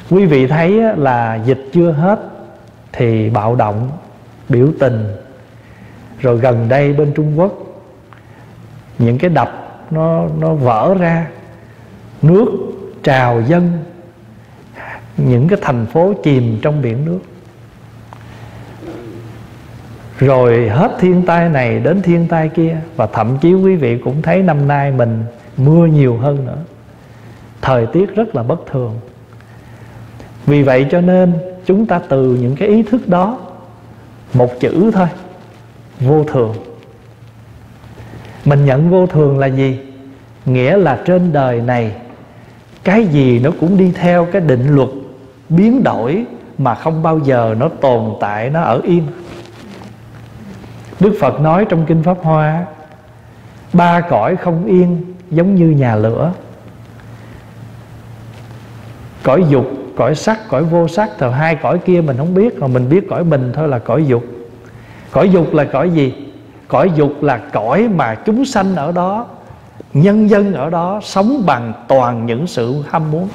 Quý vị thấy là dịch chưa hết thì bạo động, biểu tình. Rồi gần đây bên Trung Quốc, những cái đập nó vỡ ra, nước trào dâng, những cái thành phố chìm trong biển nước. Rồi hết thiên tai này đến thiên tai kia. Và thậm chí quý vị cũng thấy năm nay mình mưa nhiều hơn nữa. Thời tiết rất là bất thường. Vì vậy cho nên chúng ta từ những cái ý thức đó, một chữ thôi, vô thường. Mình nhận vô thường là gì? Nghĩa là trên đời này cái gì nó cũng đi theo cái định luật biến đổi, mà không bao giờ nó tồn tại, nó ở yên. Đức Phật nói trong Kinh Pháp Hoa, ba cõi không yên giống như nhà lửa. Cõi dục, cõi sắc, cõi vô sắc. Thì hai cõi kia mình không biết, mà mình biết cõi mình thôi là cõi dục. Cõi dục là cõi gì? Cõi dục là cõi mà chúng sanh ở đó, nhân dân ở đó sống bằng toàn những sự ham muốn.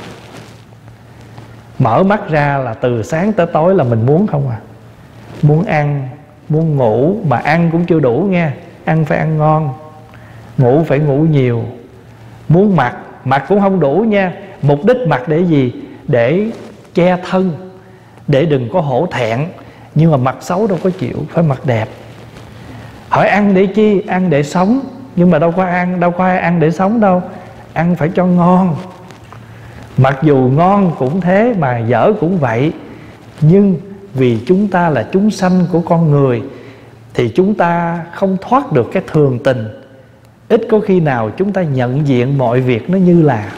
Mở mắt ra là từ sáng tới tối là mình muốn không à. Muốn ăn, muốn ngủ, mà ăn cũng chưa đủ nha. Ăn phải ăn ngon, ngủ phải ngủ nhiều. Muốn mặc, mặc cũng không đủ nha. Mục đích mặc để gì? Để che thân, để đừng có hổ thẹn. Nhưng mà mặc xấu đâu có chịu, phải mặc đẹp. Hỏi ăn để chi? Ăn để sống. Nhưng mà đâu có ai ăn để sống đâu. Ăn phải cho ngon. Mặc dù ngon cũng thế, mà dở cũng vậy. Nhưng vì chúng ta là chúng sanh của con người, thì chúng ta không thoát được cái thường tình. Ít có khi nào chúng ta nhận diện mọi việc nó như là.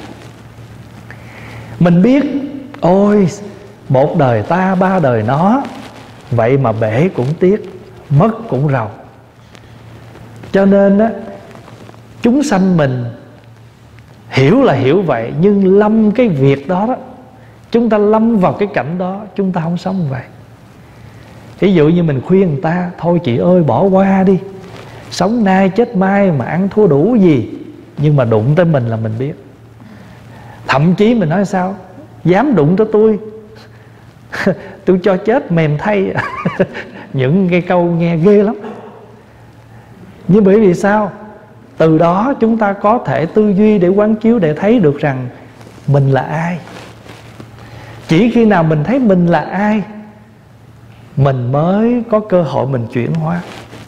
Mình biết, ôi, một đời ta ba đời nó, vậy mà bể cũng tiếc, mất cũng rầu. Cho nên á, chúng sanh mình hiểu là hiểu vậy, nhưng lâm cái việc đó đó, chúng ta lâm vào cái cảnh đó, chúng ta không sống vậy. Ví dụ như mình khuyên người ta, thôi chị ơi bỏ qua đi, sống nay chết mai mà ăn thua đủ gì. Nhưng mà đụng tới mình là mình biết. Thậm chí mình nói sao? Dám đụng tới tôi tôi cho chết mềm thay. Những cái câu nghe ghê lắm. Nhưng bởi vì sao? Từ đó chúng ta có thể tư duy để quán chiếu, để thấy được rằng mình là ai. Chỉ khi nào mình thấy mình là ai, mình mới có cơ hội mình chuyển hóa.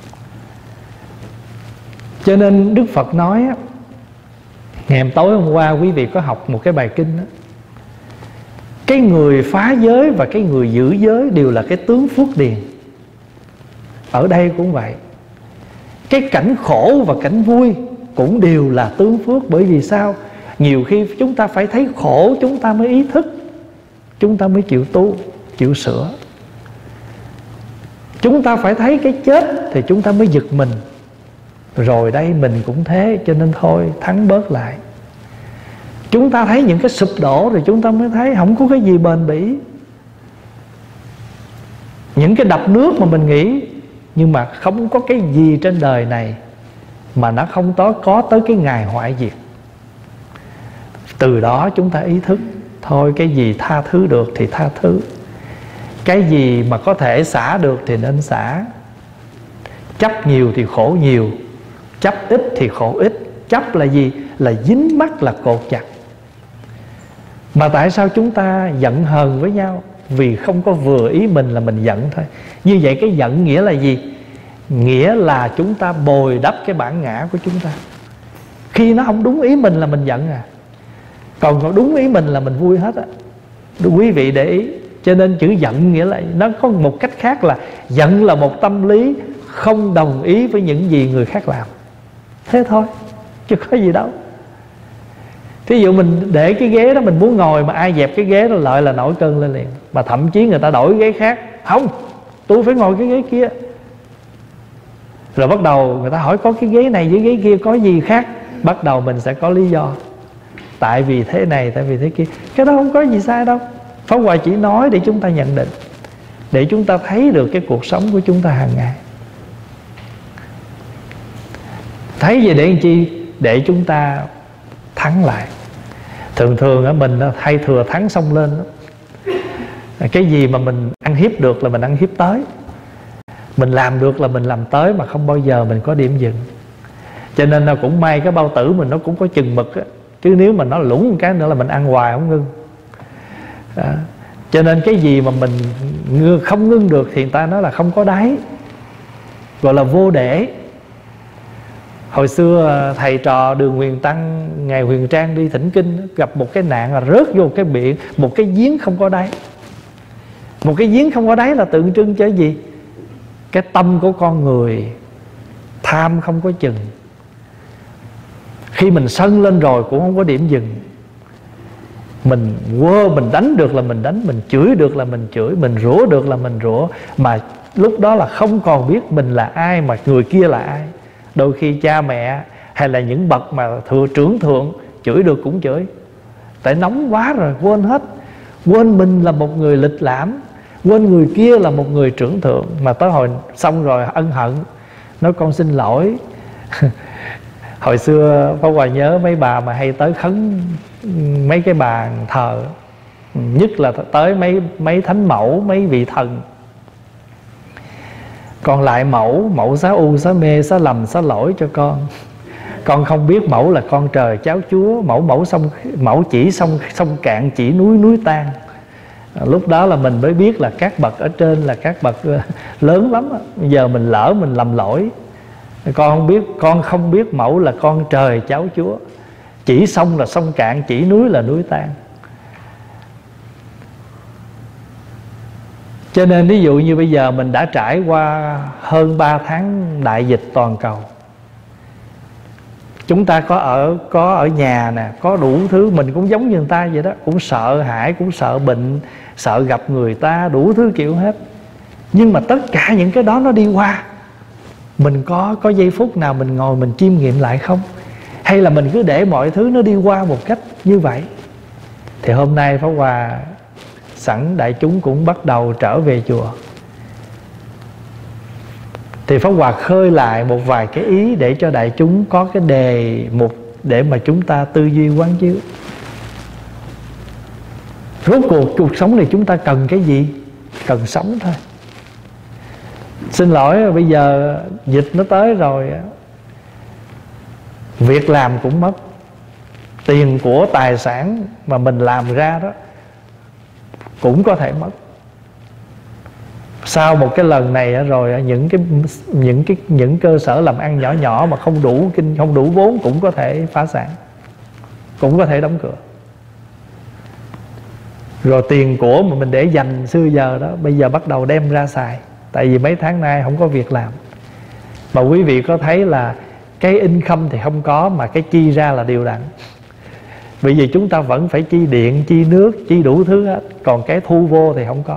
Cho nên Đức Phật nói á, ngày tối hôm qua quý vị có học một cái bài kinh đó, cái người phá giới và cái người giữ giới đều là cái tướng phước điền. Ở đây cũng vậy. Cái cảnh khổ và cảnh vui cũng đều là tướng phước. Bởi vì sao? Nhiều khi chúng ta phải thấy khổ chúng ta mới ý thức, chúng ta mới chịu tu, chịu sửa. Chúng ta phải thấy cái chết thì chúng ta mới giật mình. Rồi đây mình cũng thế, cho nên thôi thắng bớt lại. Chúng ta thấy những cái sụp đổ rồi chúng ta mới thấy không có cái gì bền bỉ. Những cái đập nước mà mình nghĩ, nhưng mà không có cái gì trên đời này mà nó không có tới cái ngày hoại diệt. Từ đó chúng ta ý thức, thôi cái gì tha thứ được thì tha thứ, cái gì mà có thể xả được thì nên xả. Chấp nhiều thì khổ nhiều, chấp ít thì khổ ít. Chấp là gì? Là dính mắc, là cột chặt. Mà tại sao chúng ta giận hờn với nhau? Vì không có vừa ý mình là mình giận thôi. Như vậy cái giận nghĩa là gì? Nghĩa là chúng ta bồi đắp cái bản ngã của chúng ta. Khi nó không đúng ý mình là mình giận à. Còn đúng ý mình là mình vui hết á. Quý vị để ý. Cho nên chữ giận nghĩa là, nó có một cách khác là giận là một tâm lý không đồng ý với những gì người khác làm. Thế thôi, chứ có gì đâu. Thí dụ mình để cái ghế đó mình muốn ngồi, mà ai dẹp cái ghế đó lại là nổi cơn lên liền. Mà thậm chí người ta đổi ghế khác, không, tôi phải ngồi cái ghế kia. Rồi bắt đầu người ta hỏi có cái ghế này với ghế kia có gì khác. Bắt đầu mình sẽ có lý do. Tại vì thế này, tại vì thế kia. Cái đó không có gì sai đâu. Pháp Hòa chỉ nói để chúng ta nhận định, để chúng ta thấy được cái cuộc sống của chúng ta hàng ngày. Thấy gì để làm chi? Để chúng ta thắng lại. Thường thường mình hay thừa thắng xong lên đó. Cái gì mà mình ăn hiếp được là mình ăn hiếp tới, mình làm được là mình làm tới, mà không bao giờ mình có điểm dừng. Cho nên là cũng may cái bao tử mình nó cũng có chừng mực á, chứ nếu mà nó lủng một cái nữa là mình ăn hoài không ngưng. Đó. Cho nên cái gì mà mình không ngưng được thì người ta nói là không có đáy, gọi là vô để. Hồi xưa thầy trò Đường Huyền Tăng, Ngài Huyền Trang đi thỉnh kinh, gặp một cái nạn là rớt vô cái biển, một cái giếng không có đáy. Một cái giếng không có đáy là tượng trưng cho gì? Cái tâm của con người tham không có chừng. Khi mình sân lên rồi cũng không có điểm dừng. Mình quơ, mình đánh được là mình đánh, mình chửi được là mình chửi, mình rủa được là mình rủa. Mà lúc đó là không còn biết mình là ai mà người kia là ai. Đôi khi cha mẹ hay là những bậc mà trưởng thượng chửi được cũng chửi, tại nóng quá rồi quên hết. Quên mình là một người lịch lãm, quên người kia là một người trưởng thượng. Mà tới hồi xong rồi ân hận, nói con xin lỗi. Hồi xưa Pháp Hòa nhớ mấy bà mà hay tới khấn mấy cái bàn thờ, nhất là tới mấy thánh mẫu, mấy vị thần. Con lại mẫu xá u xá mê xá lầm xá lỗi cho con không biết mẫu là con trời cháu chúa, mẫu chỉ sông cạn, chỉ núi tan. Lúc đó là mình mới biết là các bậc ở trên là các bậc lớn lắm. Giờ mình lỡ mình lầm lỗi. Con không biết mẫu là con trời cháu chúa, chỉ sông là sông cạn, chỉ núi là núi tan. Cho nên ví dụ như bây giờ mình đã trải qua hơn 3 tháng đại dịch toàn cầu. Chúng ta có ở nhà nè, có đủ thứ. Mình cũng giống như người ta vậy đó, cũng sợ hãi, cũng sợ bệnh, sợ gặp người ta, đủ thứ kiểu hết. Nhưng mà tất cả những cái đó nó đi qua. Mình có giây phút nào mình ngồi mình chiêm nghiệm lại không? Hay là mình cứ để mọi thứ nó đi qua một cách như vậy? Thì hôm nay Pháp Hòa sẵn đại chúng cũng bắt đầu trở về chùa, thì Pháp Hòa khơi lại một vài cái ý để cho đại chúng có cái đề mục để mà chúng ta tư duy quán chiếu. Rốt cuộc sống này chúng ta cần cái gì? Cần sống thôi. Xin lỗi, bây giờ dịch nó tới rồi, việc làm cũng mất, tiền của tài sản mà mình làm ra đó cũng có thể mất. Sau một cái lần này rồi, những cơ sở làm ăn nhỏ nhỏ mà không đủ vốn cũng có thể phá sản, cũng có thể đóng cửa. Rồi tiền của mà mình để dành xưa giờ đó, bây giờ bắt đầu đem ra xài. Tại vì mấy tháng nay không có việc làm. Mà quý vị có thấy là cái income thì không có, mà cái chi ra là đều đặn. Bởi vì chúng ta vẫn phải chi điện, chi nước, chi đủ thứ hết. Còn cái thu vô thì không có.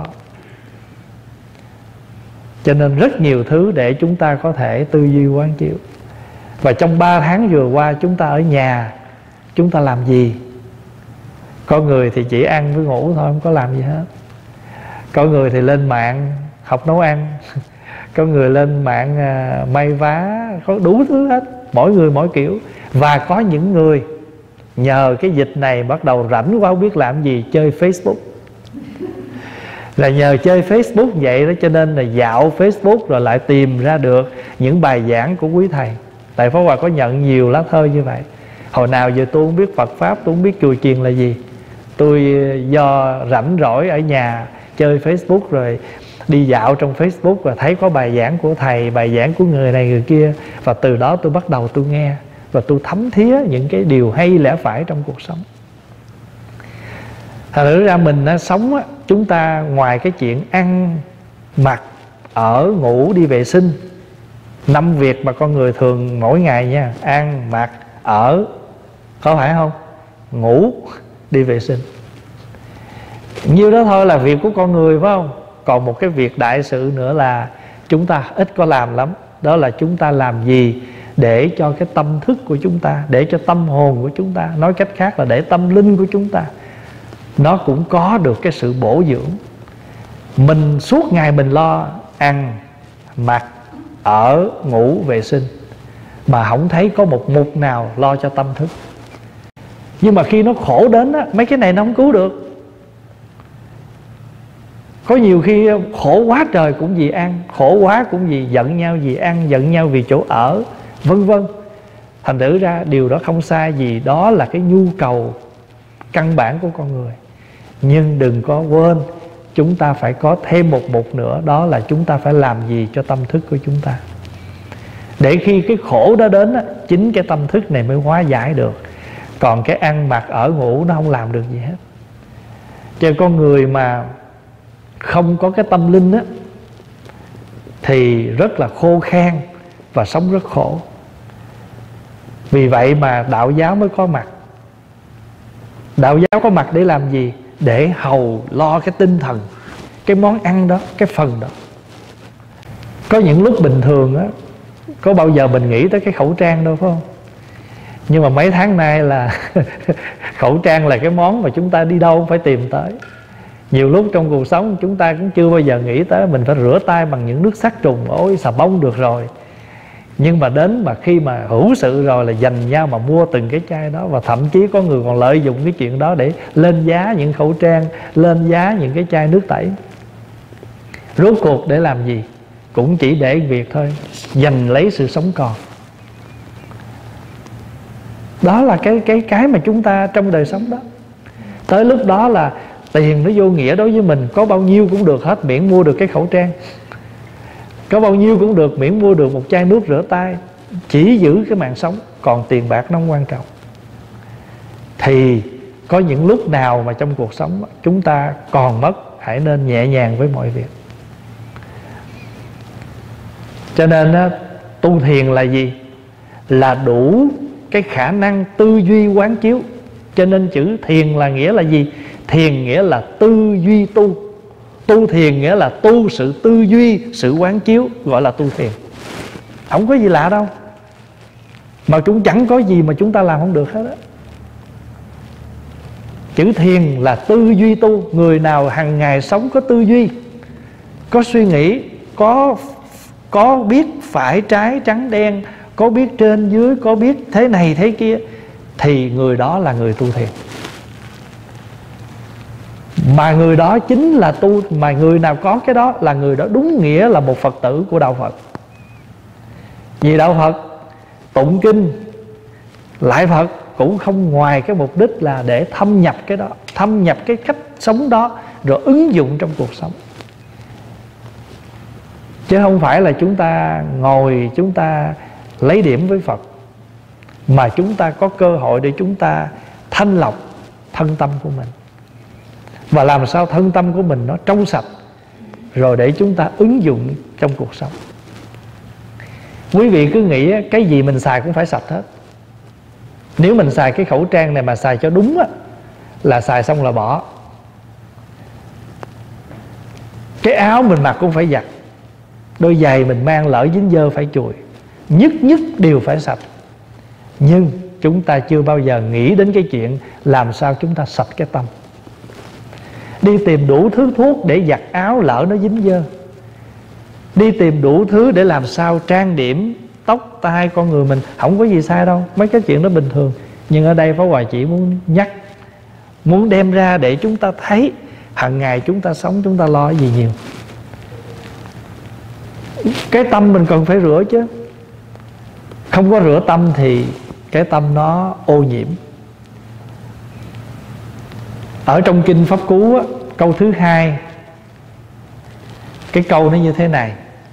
Cho nên rất nhiều thứ để chúng ta có thể tư duy quán chiếu. Và trong 3 tháng vừa qua chúng ta ở nhà, chúng ta làm gì? Có người thì chỉ ăn với ngủ thôi, không có làm gì hết. Có người thì lên mạng học nấu ăn. Có người lên mạng may vá, có đủ thứ hết. Mỗi người mỗi kiểu. Và có những người nhờ cái dịch này bắt đầu rảnh quá không biết làm gì, chơi Facebook. Là nhờ chơi Facebook vậy đó, cho nên là dạo Facebook rồi lại tìm ra được những bài giảng của quý thầy. Tại Pháp Hòa có nhận nhiều lá thơ như vậy. Hồi nào giờ tôi không biết Phật Pháp, tôi không biết chùa chiền là gì. Tôi do rảnh rỗi ở nhà chơi Facebook, rồi đi dạo trong Facebook và thấy có bài giảng của thầy, bài giảng của người này người kia. Và từ đó tôi bắt đầu tôi nghe, và tôi thấm thía những cái điều hay lẽ phải trong cuộc sống. Thật ra mình sống á, chúng ta ngoài cái chuyện ăn, mặc, ở, ngủ, đi vệ sinh, 5 việc mà con người thường mỗi ngày nha: ăn, mặc, ở, có phải không? Ngủ, đi vệ sinh. Nhiêu đó thôi là việc của con người, phải không? Còn một cái việc đại sự nữa là chúng ta ít có làm lắm. Đó là chúng ta làm gì để cho cái tâm thức của chúng ta, để cho tâm hồn của chúng ta, nói cách khác là để tâm linh của chúng ta, nó cũng có được cái sự bổ dưỡng. Mình suốt ngày mình lo ăn, mặc, ở, ngủ, vệ sinh, mà không thấy có một mục nào lo cho tâm thức. Nhưng mà khi nó khổ đến á, mấy cái này nó không cứu được. Có nhiều khi khổ quá trời cũng vì ăn, khổ quá cũng vì giận nhau vì ăn, giận nhau vì chỗ ở, vân vân. Thành thử ra điều đó không sai gì, đó là cái nhu cầu căn bản của con người. Nhưng đừng có quên, chúng ta phải có thêm một mục nữa, đó là chúng ta phải làm gì cho tâm thức của chúng ta. Để khi cái khổ đó đến, chính cái tâm thức này mới hóa giải được. Còn cái ăn mặc ở ngủ nó không làm được gì hết. Cho con người mà không có cái tâm linh á, thì rất là khô khan và sống rất khổ. Vì vậy mà đạo giáo mới có mặt. Đạo giáo có mặt để làm gì? Để hầu lo cái tinh thần, cái món ăn đó, cái phần đó. Có những lúc bình thường á, có bao giờ mình nghĩ tới cái khẩu trang đâu, phải không? Nhưng mà mấy tháng nay là khẩu trang là cái món mà chúng ta đi đâu phải tìm tới. Nhiều lúc trong cuộc sống chúng ta cũng chưa bao giờ nghĩ tới mình phải rửa tay bằng những nước sát trùng, ôi xà bông được rồi. Nhưng mà đến mà khi mà hữu sự rồi là dành nhau mà mua từng cái chai đó. Và thậm chí có người còn lợi dụng cái chuyện đó để lên giá những khẩu trang, lên giá những cái chai nước tẩy. Rốt cuộc để làm gì? Cũng chỉ để việc thôi, giành lấy sự sống còn. Đó là cái mà chúng ta trong đời sống đó. Tới lúc đó là tiền nó vô nghĩa đối với mình. Có bao nhiêu cũng được hết, miễn mua được cái khẩu trang. Có bao nhiêu cũng được, miễn mua được một chai nước rửa tay. Chỉ giữ cái mạng sống, còn tiền bạc nó không quan trọng. Thì có những lúc nào mà trong cuộc sống chúng ta còn mất, hãy nên nhẹ nhàng với mọi việc. Cho nên tu thiền là gì? Là đủ cái khả năng tư duy quán chiếu. Cho nên chữ thiền là nghĩa là gì? Thiền nghĩa là tư duy tu. Tu thiền nghĩa là tu sự tư duy, sự quán chiếu, gọi là tu thiền. Không có gì lạ đâu. Mà cũng chẳng có gì mà chúng ta làm không được hết á. Chữ thiền là tư duy tu. Người nào hàng ngày sống có tư duy, có suy nghĩ, có biết phải trái trắng đen, có biết trên dưới, có biết thế này thế kia, thì người đó là người tu thiền. Mà người đó chính là tu. Mà người nào có cái đó là người đó đúng nghĩa là một Phật tử của Đạo Phật. Vì Đạo Phật tụng kinh lại Phật cũng không ngoài cái mục đích là để thâm nhập cái đó, thâm nhập cái cách sống đó, rồi ứng dụng trong cuộc sống. Chứ không phải là chúng ta ngồi chúng ta lấy điểm với Phật, mà chúng ta có cơ hội để chúng ta thanh lọc thân tâm của mình. Và làm sao thân tâm của mình nó trong sạch, rồi để chúng ta ứng dụng trong cuộc sống. Quý vị cứ nghĩ cái gì mình xài cũng phải sạch hết. Nếu mình xài cái khẩu trang này mà xài cho đúng á, là xài xong là bỏ. Cái áo mình mặc cũng phải giặt, đôi giày mình mang lỡ dính dơ phải chùi. Nhất đều phải sạch. Nhưng chúng ta chưa bao giờ nghĩ đến cái chuyện làm sao chúng ta sạch cái tâm. Đi tìm đủ thứ thuốc để giặt áo lỡ nó dính dơ, đi tìm đủ thứ để làm sao trang điểm tóc tai con người mình. Không có gì sai đâu, mấy cái chuyện đó bình thường. Nhưng ở đây Pháp Hòa chỉ muốn nhắc, muốn đem ra để chúng ta thấy hàng ngày chúng ta sống, chúng ta lo cái gì nhiều. Cái tâm mình cần phải rửa chứ. Không có rửa tâm thì cái tâm nó ô nhiễm. Ở trong Kinh Pháp Cú á, câu thứ 2, cái câu nó như thế này.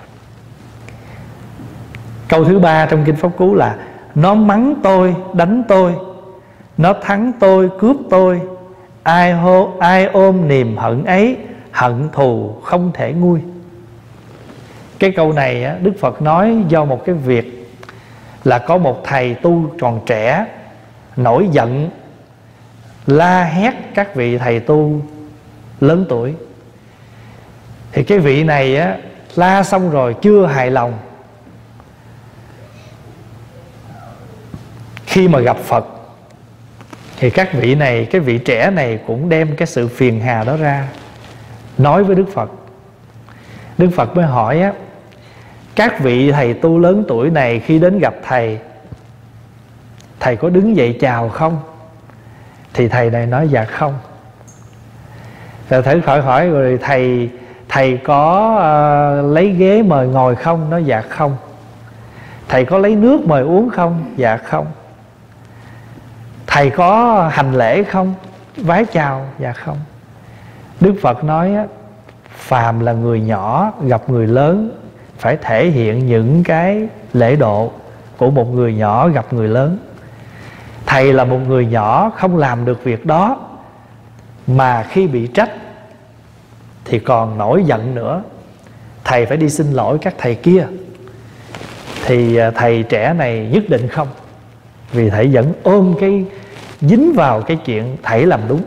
Câu thứ 3 trong Kinh Pháp Cú là: nó mắng tôi, đánh tôi, nó thắng tôi, cướp tôi, ai ôm niềm hận ấy, hận thù không thể nguôi. Cái câu này á, Đức Phật nói do một cái việc là có một thầy tu còn trẻ nổi giận, la hét các vị thầy tu lớn tuổi. Thì cái vị này á, la xong rồi chưa hài lòng, khi mà gặp Phật thì các vị này, cái vị trẻ này cũng đem cái sự phiền hà đó ra nói với Đức Phật. Đức Phật mới hỏi á: các vị thầy tu lớn tuổi này khi đến gặp thầy, thầy có đứng dậy chào không? Thì thầy này nói dạ không. Rồi thầy hỏi rồi Thầy có lấy ghế mời ngồi không? Nói dạ không. Thầy có lấy nước mời uống không? Dạ không. Thầy có hành lễ không? Vái chào? Dạ không. Đức Phật nói á, phàm là người nhỏ gặp người lớn phải thể hiện những cái lễ độ của một người nhỏ gặp người lớn. Thầy là một người nhỏ không làm được việc đó, mà khi bị trách thì còn nổi giận nữa. Thầy phải đi xin lỗi các thầy kia. Thì thầy trẻ này nhất định không, vì thầy vẫn ôm cái dính vào cái chuyện thầy làm đúng.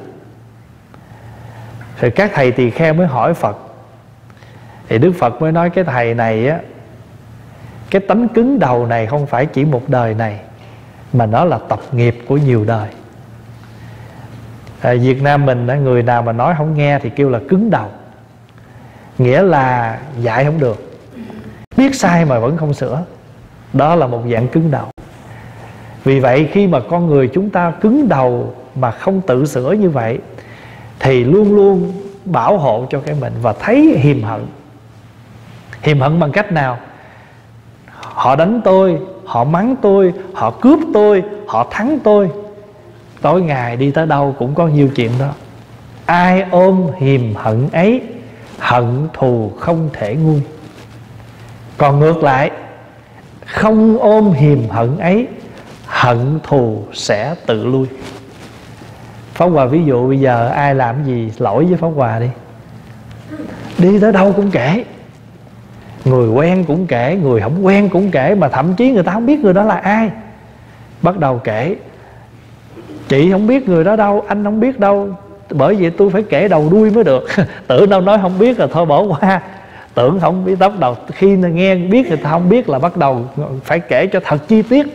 Rồi các thầy tỳ kheo mới hỏi Phật. Thì Đức Phật mới nói cái thầy này á, cái tánh cứng đầu này không phải chỉ một đời này, mà nó là tập nghiệp của nhiều đời. Việt Nam mình người nào mà nói không nghe thì kêu là cứng đầu, nghĩa là dạy không được, biết sai mà vẫn không sửa. Đó là một dạng cứng đầu. Vì vậy khi mà con người chúng ta cứng đầu mà không tự sửa như vậy thì luôn luôn bảo hộ cho cái mình và thấy hiềm hận. Hiềm hận bằng cách nào? Họ đánh tôi, họ mắng tôi, họ cướp tôi, họ thắng tôi. Tối ngày đi tới đâu cũng có nhiều chuyện đó. Ai ôm hiềm hận ấy, hận thù không thể nguôi. Còn ngược lại, không ôm hiềm hận ấy, hận thù sẽ tự lui. Pháp Hòa ví dụ bây giờ ai làm gì lỗi với Pháp Hòa đi, đi tới đâu cũng kể. Người quen cũng kể, người không quen cũng kể, mà thậm chí người ta không biết người đó là ai. Bắt đầu kể: chị không biết người đó đâu, anh không biết đâu, bởi vậy tôi phải kể đầu đuôi mới được. Tưởng đâu nói không biết là thôi bỏ qua. Tưởng không biết, bắt đầu khi nghe biết người ta không biết là bắt đầu phải kể cho thật chi tiết,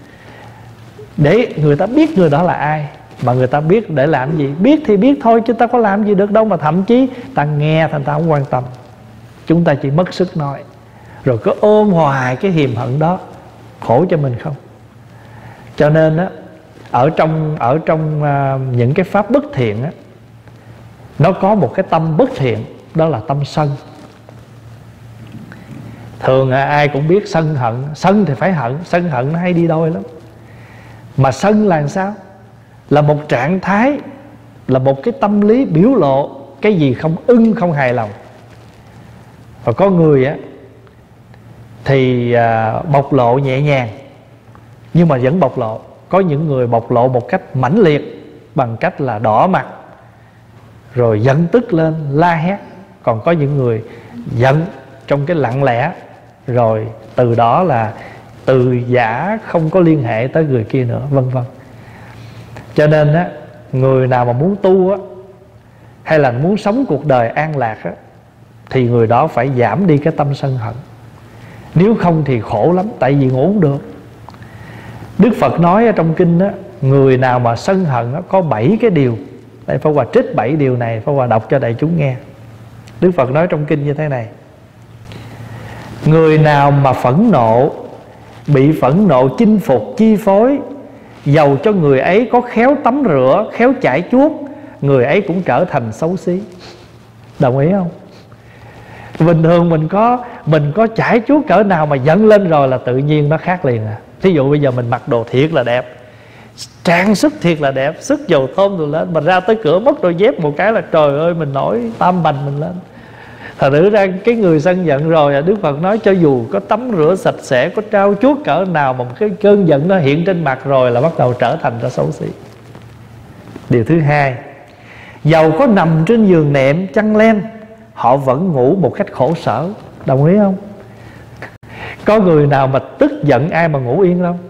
để người ta biết người đó là ai. Mà người ta biết để làm gì? Biết thì biết thôi chứ ta có làm gì được đâu. Mà thậm chí ta nghe thành ta không quan tâm, chúng ta chỉ mất sức nói, rồi cứ ôm hoài cái hiềm hận đó, khổ cho mình không. Cho nên á, ở trong những cái pháp bất thiện á, nó có một cái tâm bất thiện, đó là tâm sân. Thường ai cũng biết sân hận. Sân thì phải hận, sân hận nó hay đi đôi lắm. Mà sân là sao? Là một trạng thái, là một cái tâm lý biểu lộ cái gì không ưng, không hài lòng. Và có người á thì bộc lộ nhẹ nhàng nhưng mà vẫn bộc lộ. Có những người bộc lộ một cách mãnh liệt bằng cách là đỏ mặt, rồi giận tức lên la hét. Còn có những người giận trong cái lặng lẽ, rồi từ đó là từ giả không có liên hệ tới người kia nữa, vân vân. Cho nên á, người nào mà muốn tu á, hay là muốn sống cuộc đời an lạc á, thì người đó phải giảm đi cái tâm sân hận. Nếu không thì khổ lắm, tại vì ngủ không được. Đức Phật nói ở trong kinh á, người nào mà sân hận á, có 7 cái điều. Đây Pháp Hòa trích 7 điều này, Pháp Hòa đọc cho đại chúng nghe. Đức Phật nói trong kinh như thế này: người nào mà phẫn nộ, bị phẫn nộ chinh phục chi phối, dầu cho người ấy có khéo tắm rửa, khéo chải chuốt, người ấy cũng trở thành xấu xí. Đồng ý không? Bình thường mình có chải chuốt cỡ nào mà giận lên rồi là tự nhiên nó khác liền à. Thí dụ bây giờ mình mặc đồ thiệt là đẹp, trang sức thiệt là đẹp, sức dầu thơm rồi lên, mà ra tới cửa mất đôi dép một cái là trời ơi mình nổi tam bành mình lên. Thật thử ra cái người sân giận rồi, Đức Phật nói cho dù có tắm rửa sạch sẽ, có trao chuốt cỡ nào, mà cái cơn giận nó hiện trên mặt rồi là bắt đầu trở thành ra xấu xí. Điều thứ hai, dầu có nằm trên giường nệm chăn len, họ vẫn ngủ một cách khổ sở. Đồng ý không? Có người nào mà tức giận ai mà ngủ yên đâu.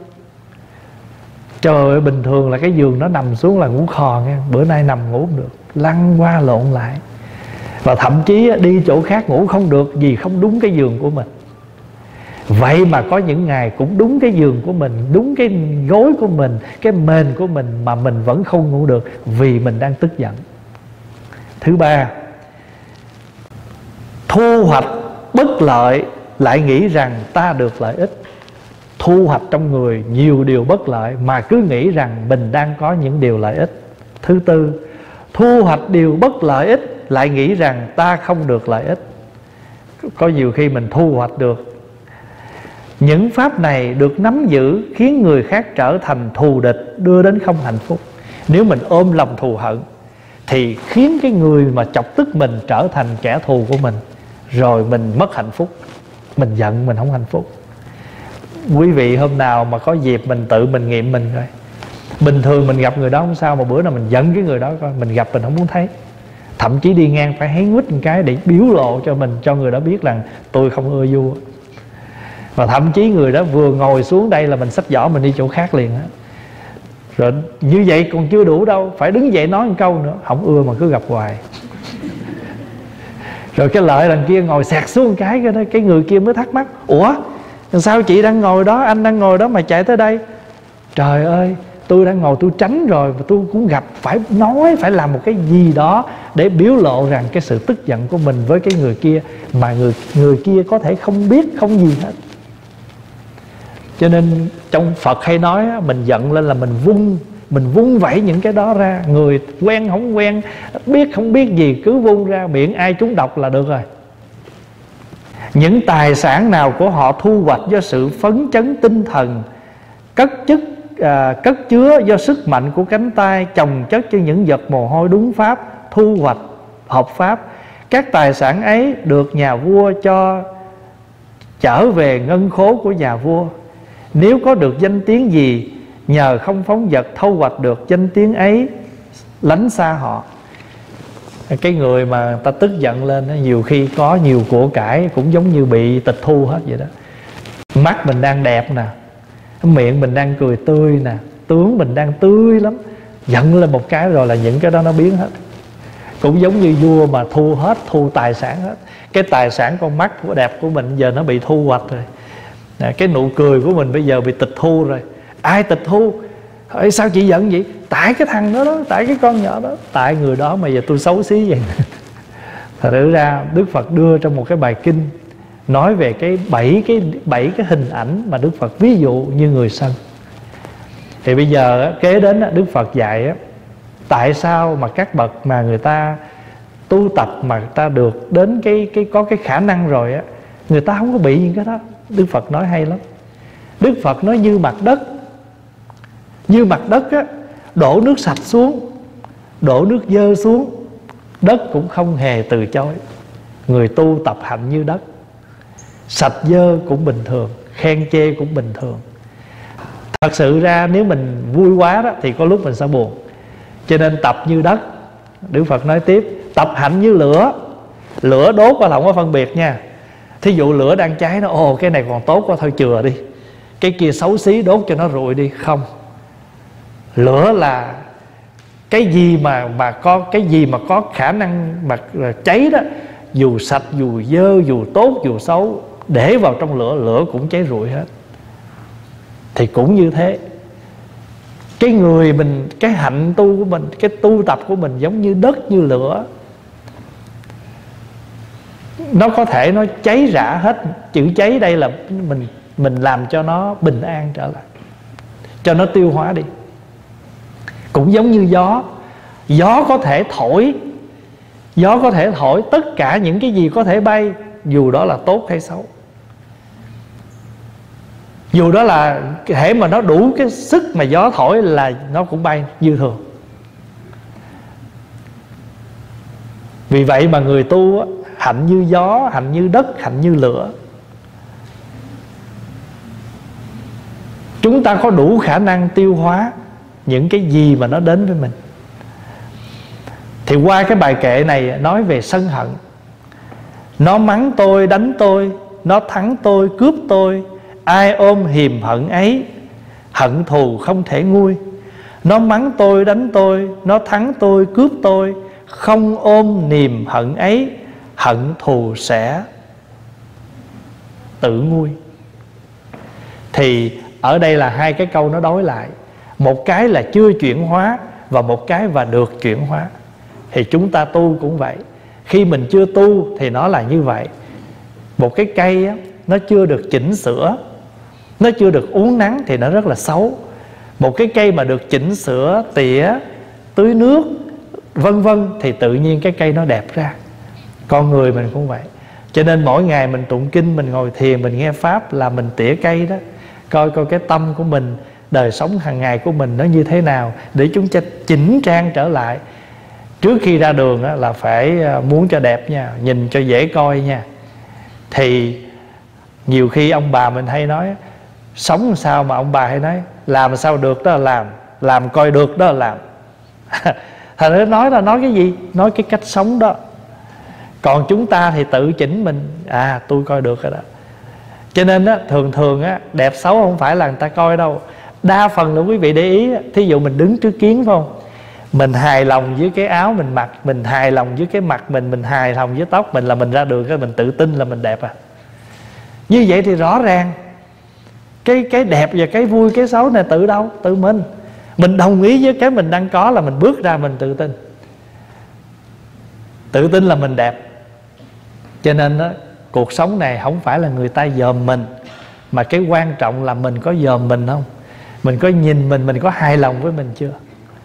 Trời ơi, bình thường là cái giường nó nằm xuống là ngủ khò nghe, bữa nay nằm ngủ không được, lăn qua lộn lại. Và thậm chí đi chỗ khác ngủ không được vì không đúng cái giường của mình. Vậy mà có những ngày cũng đúng cái giường của mình, đúng cái gối của mình, cái mền của mình, mà mình vẫn không ngủ được vì mình đang tức giận. Thứ ba, thu hoạch bất lợi lại nghĩ rằng ta được lợi ích. Thu hoạch trong người nhiều điều bất lợi mà cứ nghĩ rằng mình đang có những điều lợi ích. Thứ tư, thu hoạch điều bất lợi ích lại nghĩ rằng ta không được lợi ích. có nhiều khi mình thu hoạch được. Những pháp này được nắm giữ khiến người khác trở thành thù địch, đưa đến không hạnh phúc. Nếu mình ôm lòng thù hận thì khiến cái người mà chọc tức mình trở thành kẻ thù của mình, rồi mình mất hạnh phúc. Mình giận mình không hạnh phúc. Quý vị hôm nào mà có dịp mình tự mình nghiệm mình coi. Bình thường mình gặp người đó không sao, mà bữa nào mình giận cái người đó coi, mình gặp mình không muốn thấy. Thậm chí đi ngang phải hé nguyết một cái để biểu lộ cho mình, cho người đó biết rằng tôi không ưa vua. Và thậm chí người đó vừa ngồi xuống đây là mình xách giỏ mình đi chỗ khác liền á. Rồi như vậy còn chưa đủ đâu, phải đứng dậy nói một câu nữa. Không ưa mà cứ gặp hoài. Rồi cái lợi đằng kia ngồi sẹt xuống một cái người kia mới thắc mắc: ủa sao chị đang ngồi đó, anh đang ngồi đó mà chạy tới đây? Trời ơi, tôi đang ngồi tôi tránh rồi, mà tôi cũng gặp, phải nói, phải làm một cái gì đó để biểu lộ rằng cái sự tức giận của mình với cái người kia, mà người kia có thể không biết, không gì hết. Cho nên trong Phật hay nói mình giận lên là mình vung vẩy những cái đó ra. Người quen không quen, biết không biết gì, cứ vung ra, miệng ai trúng độc là được rồi. Những tài sản nào của họ thu hoạch do sự phấn chấn tinh thần, cất chứa do sức mạnh của cánh tay, chồng chất cho những giọt mồ hôi đúng pháp, thu hoạch hợp pháp. Các tài sản ấy được nhà vua cho trở về ngân khố của nhà vua. Nếu có được danh tiếng gì, nhờ không phóng vật thâu hoạch được danh tiếng ấy, lánh xa họ. Cái người mà ta tức giận lên đó, nhiều khi có nhiều của cải cũng giống như bị tịch thu hết vậy đó. Mắt mình đang đẹp nè, miệng mình đang cười tươi nè, tướng mình đang tươi lắm, giận lên một cái rồi là những cái đó nó biến hết. Cũng giống như vua mà thu tài sản hết. Cái tài sản con mắt của đẹp của mình giờ nó bị thu hoạch rồi. Cái nụ cười của mình bây giờ bị tịch thu rồi. Ai tịch thu? Ê, sao chị giận vậy? Tại cái thằng đó, tại cái con nhỏ đó, tại người đó mà giờ tôi xấu xí vậy. Thật ra Đức Phật đưa trong một cái bài kinh nói về cái bảy cái hình ảnh mà Đức Phật ví dụ như người sân. Thì bây giờ kế đến Đức Phật dạy tại sao mà các bậc mà người ta tu tập mà người ta được đến có cái khả năng rồi á, người ta không có bị những cái đó. Đức Phật nói hay lắm. Đức Phật nói như mặt đất. Như mặt đất á, đổ nước sạch xuống, đổ nước dơ xuống, đất cũng không hề từ chối. Người tu tập hạnh như đất, sạch dơ cũng bình thường, khen chê cũng bình thường. Thật sự ra nếu mình vui quá đó thì có lúc mình sẽ buồn. Cho nên tập như đất. Đức Phật nói tiếp, tập hạnh như lửa. Lửa đốt qua là không có phân biệt nha. Thí dụ lửa đang cháy, nó ồ cái này còn tốt quá thôi chừa đi, cái kia xấu xí đốt cho nó rụi đi. Không, lửa là cái gì mà có khả năng mà cháy đó, dù sạch, dù dơ, dù tốt, dù xấu, để vào trong lửa, lửa cũng cháy rụi hết. Thì cũng như thế, cái người mình, cái hạnh tu của mình, cái tu tập của mình giống như đất, như lửa. Nó có thể nó cháy rã hết. Chữ cháy đây là mình làm cho nó bình an trở lại, cho nó tiêu hóa đi. Cũng giống như gió. Gió có thể thổi, gió có thể thổi tất cả những cái gì có thể bay, dù đó là tốt hay xấu. Dù đó là thể mà nó đủ cái sức mà gió thổi là nó cũng bay như thường. Vì vậy mà người tu á, hạnh như gió, hạnh như đất, hạnh như lửa. Chúng ta có đủ khả năng tiêu hóa những cái gì mà nó đến với mình. Thì qua cái bài kệ này nói về sân hận. Nó mắng tôi, đánh tôi, nó thắng tôi, cướp tôi, ai ôm hiềm hận ấy, hận thù không thể nguôi. Nó mắng tôi, đánh tôi, nó thắng tôi, cướp tôi, không ôm niềm hận ấy, hận thù sẽ tự nguôi. Thì ở đây là hai cái câu nó đối lại. Một cái là chưa chuyển hóa, và một cái và được chuyển hóa. Thì chúng ta tu cũng vậy. Khi mình chưa tu thì nó là như vậy. Một cái cây á, nó chưa được chỉnh sửa, nó chưa được uốn nắng thì nó rất là xấu. Một cái cây mà được chỉnh sửa, tỉa, tưới nước, vân vân, thì tự nhiên cái cây nó đẹp ra. Con người mình cũng vậy. Cho nên mỗi ngày mình tụng kinh, mình ngồi thiền, mình nghe pháp là mình tỉa cây đó. Coi coi cái tâm của mình, đời sống hàng ngày của mình nó như thế nào, để chúng ta chỉnh trang trở lại. Trước khi ra đường á, là phải muốn cho đẹp nha, nhìn cho dễ coi nha. Thì nhiều khi ông bà mình hay nói sống làm sao, mà ông bà hay nói làm sao được đó là làm coi được đó là làm. Thành ra nói là nói cái gì? Nói cái cách sống đó. Còn chúng ta thì tự chỉnh mình, tôi coi được rồi đó. Cho nên á, thường thường á, đẹp xấu không phải là người ta coi đâu. Đa phần là quý vị để ý, thí dụ mình đứng trước kiến phải không, mình hài lòng với cái áo mình mặc, mình hài lòng với cái mặt mình hài lòng với tóc mình, là mình ra đường cái mình tự tin là mình đẹp à. Như vậy thì rõ ràng cái đẹp và cái vui, cái xấu này tự đâu? Tự mình. Mình đồng ý với cái mình đang có là mình bước ra mình tự tin. Tự tin là mình đẹp. Cho nên đó, cuộc sống này không phải là người ta dòm mình, mà cái quan trọng là mình có dòm mình không. Mình có nhìn mình có hài lòng với mình chưa.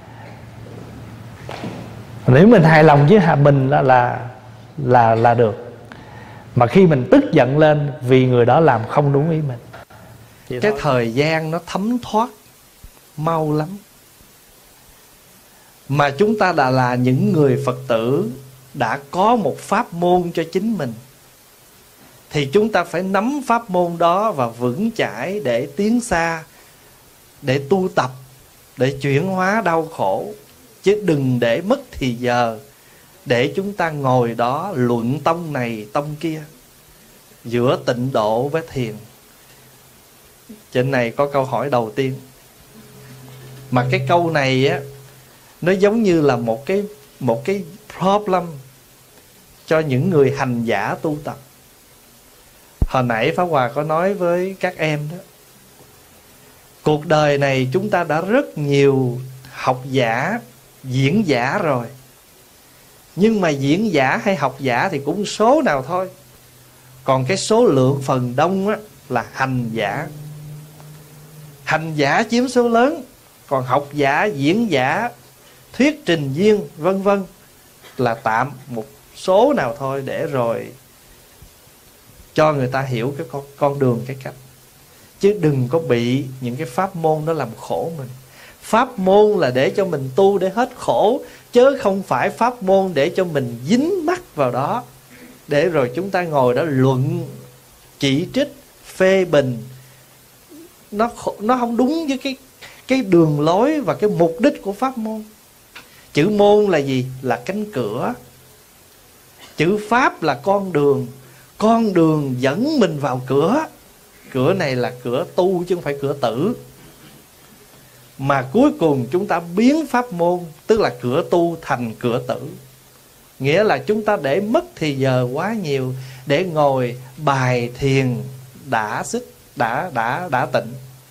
Nếu mình hài lòng với mình là được. Mà khi mình tức giận lên vì người đó làm không đúng ý mình, cái thời gian nó thấm thoát mau lắm. Mà chúng ta đã là những người Phật tử đã có một pháp môn cho chính mình, thì chúng ta phải nắm pháp môn đó và vững chãi để tiến xa, để tu tập, để chuyển hóa đau khổ. Chứ đừng để mất thì giờ để chúng ta ngồi đó luận tông này tông kia, giữa tịnh độ với thiền. Trên này có câu hỏi đầu tiên, mà cái câu này á, nó giống như là một cái problem cho những người hành giả tu tập. Hồi nãy Pháp Hòa có nói với các em đó, cuộc đời này chúng ta đã rất nhiều học giả, diễn giả rồi. Nhưng mà diễn giả hay học giả thì cũng số nào thôi. Còn cái số lượng phần đông á, là hành giả. Hành giả chiếm số lớn. Còn học giả, diễn giả, thuyết trình viên vân vân là tạm một số nào thôi, để rồi cho người ta hiểu cái con đường, cái cách. Chứ đừng có bị những cái pháp môn đó làm khổ mình. Pháp môn là để cho mình tu để hết khổ, chứ không phải pháp môn để cho mình dính mắc vào đó, để rồi chúng ta ngồi đó luận, chỉ trích, phê bình. Nó không đúng với cái đường lối và cái mục đích của pháp môn. Chữ môn là gì? Là cánh cửa. Chữ pháp là con đường. Con đường dẫn mình vào cửa. Cửa này là cửa tu chứ không phải cửa tử. Mà cuối cùng chúng ta biến pháp môn, tức là cửa tu, thành cửa tử. Nghĩa là chúng ta để mất thì giờ quá nhiều để ngồi bài thiền đã tịnh.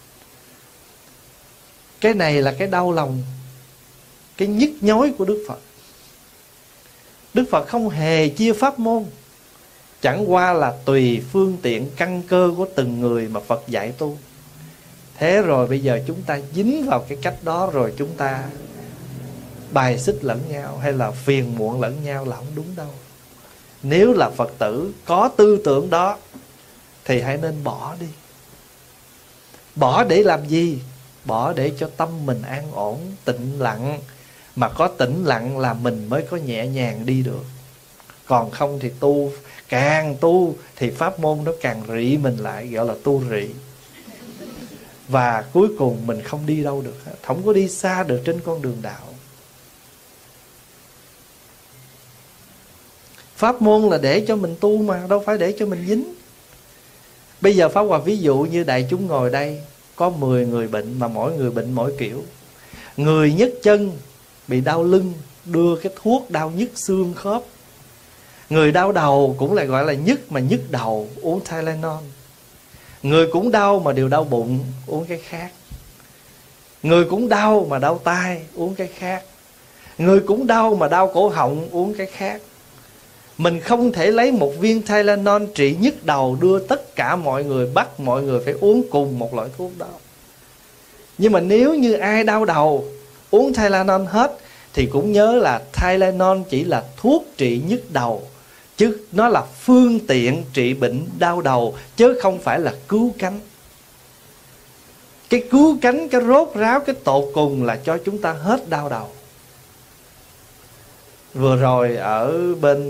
Cái này là cái đau lòng, cái nhức nhối của Đức Phật. Đức Phật không hề chia pháp môn, chẳng qua là tùy phương tiện căn cơ của từng người mà Phật dạy tu. Thế rồi bây giờ chúng ta dính vào cái cách đó, rồi chúng ta bài xích lẫn nhau hay là phiền muộn lẫn nhau là không đúng đâu. Nếu là Phật tử có tư tưởng đó thì hãy nên bỏ đi. Bỏ để làm gì? Bỏ để cho tâm mình an ổn, tĩnh lặng. Mà có tĩnh lặng là mình mới có nhẹ nhàng đi được. Còn không thì tu, càng tu thì pháp môn nó càng rị mình lại, gọi là tu rị. Và cuối cùng mình không đi đâu được, không có đi xa được trên con đường đạo. Pháp môn là để cho mình tu mà, đâu phải để cho mình dính. Bây giờ Pháp Hòa ví dụ như đại chúng ngồi đây, có 10 người bệnh mà mỗi người bệnh mỗi kiểu. Người nhức chân, bị đau lưng, đưa cái thuốc đau nhức xương khớp. Người đau đầu cũng lại gọi là nhức mà nhức đầu, uống Tylenol. Người cũng đau mà đều đau bụng, uống cái khác. Người cũng đau mà đau tai, uống cái khác. Người cũng đau mà đau cổ họng, uống cái khác. Mình không thể lấy một viên Tylenol trị nhức đầu đưa tất cả mọi người, bắt mọi người phải uống cùng một loại thuốc đó. Nhưng mà nếu như ai đau đầu uống Tylenol hết, thì cũng nhớ là Tylenol chỉ là thuốc trị nhức đầu, chứ nó là phương tiện trị bệnh đau đầu, chứ không phải là cứu cánh. Cái cứu cánh, cái rốt ráo, cái tột cùng là cho chúng ta hết đau đầu. Vừa rồi ở bên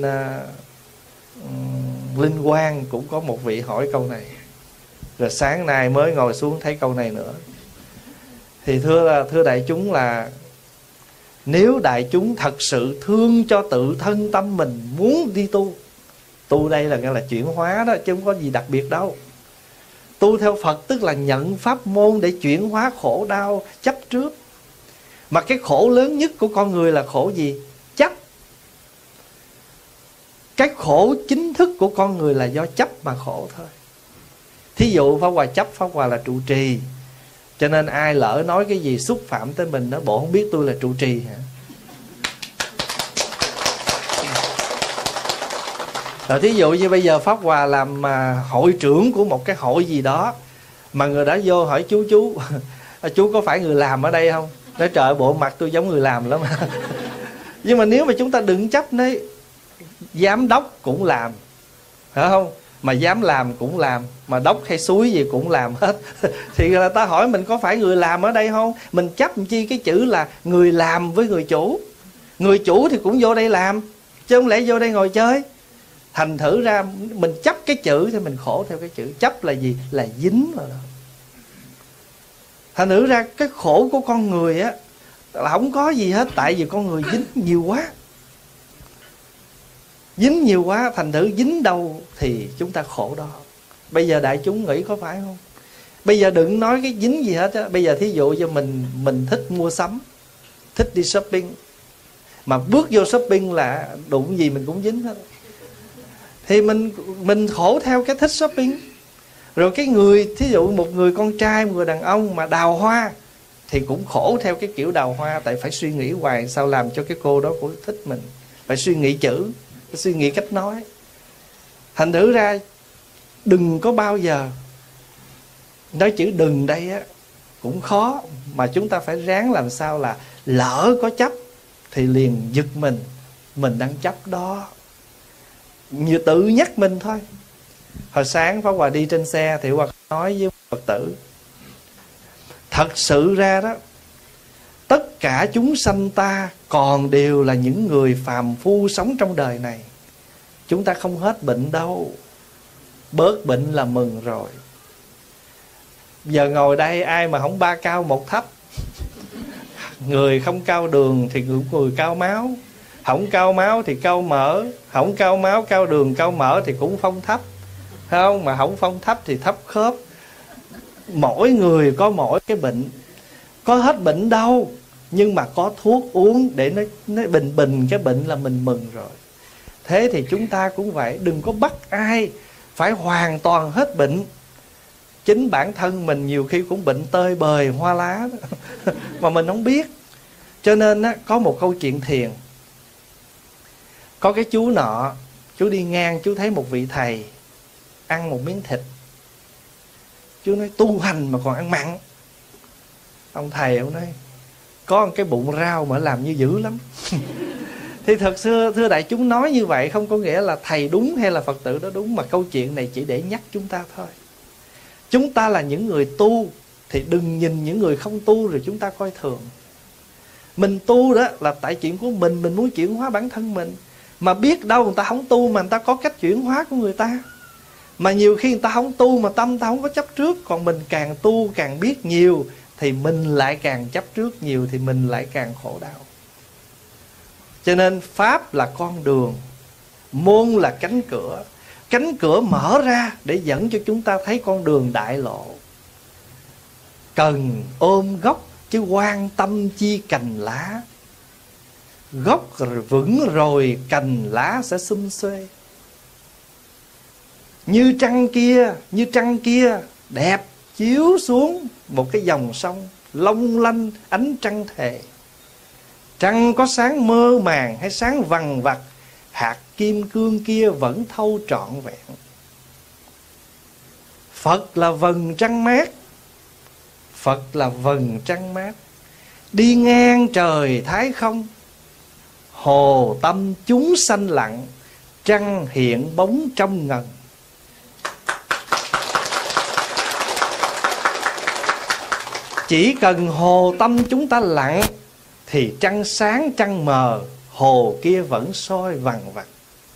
Linh Quang cũng có một vị hỏi câu này, rồi sáng nay mới ngồi xuống thấy câu này nữa. Thì thưa đại chúng là nếu đại chúng thật sự thương cho tự thân tâm mình, muốn đi tu đây là nghe là chuyển hóa đó, chứ không có gì đặc biệt đâu. Tu theo Phật tức là nhận pháp môn để chuyển hóa khổ đau chấp trước. Mà cái khổ lớn nhất của con người là khổ gì? Chấp. Cái khổ chính thức của con người là do chấp mà khổ thôi. Thí dụ Pháp Hòa chấp Pháp Hòa là trụ trì, cho nên ai lỡ nói cái gì xúc phạm tới mình đó, bộ không biết tôi là trụ trì hả? Rồi thí dụ như bây giờ Pháp Hòa làm hội trưởng của một cái hội gì đó, mà người đã vô hỏi chú chú có phải người làm ở đây không? Nói trời, bộ mặt tôi giống người làm lắm. Nhưng mà nếu mà chúng ta đừng chấp đấy, giám đốc cũng làm, phải không? Mà dám làm cũng làm, mà đốc hay suối gì cũng làm hết. Thì người ta hỏi mình có phải người làm ở đây không? Mình chấp chi cái chữ là người làm với người chủ. Người chủ thì cũng vô đây làm, chứ không lẽ vô đây ngồi chơi. Thành thử ra mình chấp cái chữ thì mình khổ theo cái chữ. Chấp là gì? Là dính vào đó. Thành thử ra cái khổ của con người á là không có gì hết, tại vì con người dính nhiều quá. Dính nhiều quá, thành thử dính đâu thì chúng ta khổ đó. Bây giờ đại chúng nghĩ có phải không? Bây giờ đừng nói cái dính gì hết á. Bây giờ thí dụ cho mình thích mua sắm, thích đi shopping, mà bước vô shopping là đụng gì mình cũng dính hết, thì mình khổ theo cái thích shopping. Rồi cái người, thí dụ một người con trai, một người đàn ông mà đào hoa thì cũng khổ theo cái kiểu đào hoa. Tại phải suy nghĩ hoài sao làm cho cái cô đó cũng thích mình, phải suy nghĩ chữ, phải suy nghĩ cách nói. Thành thử ra đừng có bao giờ, nói chữ đừng đây á cũng khó, mà chúng ta phải ráng làm sao là lỡ có chấp thì liền giật mình đang chấp đó, như tự nhắc mình thôi. Hồi sáng Pháp Hòa đi trên xe thì Hòa nói với Phật tử, thật sự ra đó, tất cả chúng sanh ta còn đều là những người phàm phu sống trong đời này. Chúng ta không hết bệnh đâu, bớt bệnh là mừng rồi. Giờ ngồi đây ai mà không ba cao một thấp. Người không cao đường thì người cao máu, không cao máu thì cao mỡ, không cao máu cao đường cao mỡ thì cũng phong thấp, phải không? Mà không phong thấp thì thấp khớp. Mỗi người có mỗi cái bệnh, có hết bệnh đâu, nhưng mà có thuốc uống để nó bình cái bệnh là mình mừng rồi. Thế thì chúng ta cũng vậy, đừng có bắt ai phải hoàn toàn hết bệnh. Chính bản thân mình nhiều khi cũng bệnh tơi bời hoa lá đó, mà mình không biết. Cho nên á, có một câu chuyện thiền. Có cái chú nọ, chú đi ngang, chú thấy một vị thầy ăn một miếng thịt. Chú nói tu hành mà còn ăn mặn. Ông thầy ông nói có một cái bụng rau mà làm như dữ lắm. Thì thật sự thưa đại chúng, nói như vậy không có nghĩa là thầy đúng hay là Phật tử đó đúng, mà câu chuyện này chỉ để nhắc chúng ta thôi. Chúng ta là những người tu thì đừng nhìn những người không tu rồi chúng ta coi thường. Mình tu đó là tại chuyện của mình muốn chuyển hóa bản thân mình. Mà biết đâu người ta không tu mà người ta có cách chuyển hóa của người ta. Mà nhiều khi người ta không tu mà tâm ta không có chấp trước. Còn mình càng tu càng biết nhiều thì mình lại càng chấp trước nhiều, thì mình lại càng khổ đau. Cho nên Pháp là con đường, môn là cánh cửa. Cánh cửa mở ra để dẫn cho chúng ta thấy con đường đại lộ. Cần ôm gốc chứ quan tâm chi cành lá. Gốc vững rồi cành lá sẽ sum xuê. Như trăng kia đẹp chiếu xuống một cái dòng sông long lanh ánh trăng thề. Trăng có sáng mơ màng hay sáng vằng vặc, hạt kim cương kia vẫn thâu trọn vẹn. Phật là vầng trăng mát, Phật là vầng trăng mát, đi ngang trời thái không. Hồ tâm chúng sanh lặng, trăng hiện bóng trong ngần. Chỉ cần hồ tâm chúng ta lặng thì trăng sáng trăng mờ, hồ kia vẫn soi vằng vặc.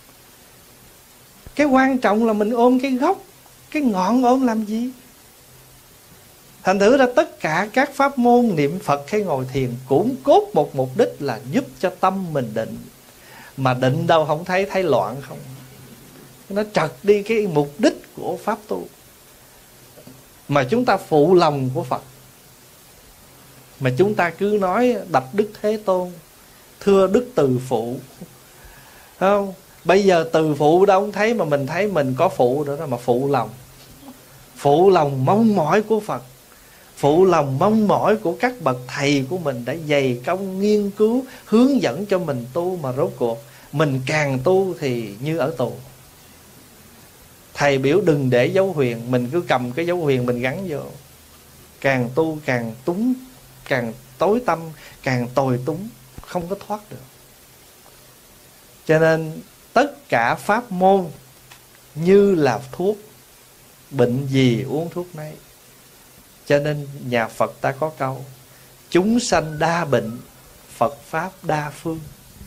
Cái quan trọng là mình ôm cái gốc, cái ngọn ôm làm gì? Thành thử ra tất cả các pháp môn niệm Phật hay ngồi thiền cũng cốt một mục đích là giúp cho tâm mình định. Mà định đâu không thấy loạn không. Nó trật đi cái mục đích của pháp tu. Mà chúng ta phụ lòng của Phật. Mà chúng ta cứ nói bạch Đức Thế Tôn, thưa Đức Từ Phụ, không? Bây giờ từ phụ đâu không thấy, mà mình thấy mình có phụ nữa đó, mà phụ lòng. Phụ lòng mong mỏi của Phật, phụ lòng mong mỏi của các bậc thầy của mình đã dày công nghiên cứu, hướng dẫn cho mình tu. Mà rốt cuộc mình càng tu thì như ở tù. Thầy biểu đừng để dấu huyền, mình cứ cầm cái dấu huyền mình gắn vô. Càng tu càng túng, càng tối tâm, càng tồi túng, không có thoát được. Cho nên tất cả pháp môn như là thuốc, bệnh gì uống thuốc nấy. Cho nên nhà Phật ta có câu: chúng sanh đa bệnh, Phật Pháp đa phương.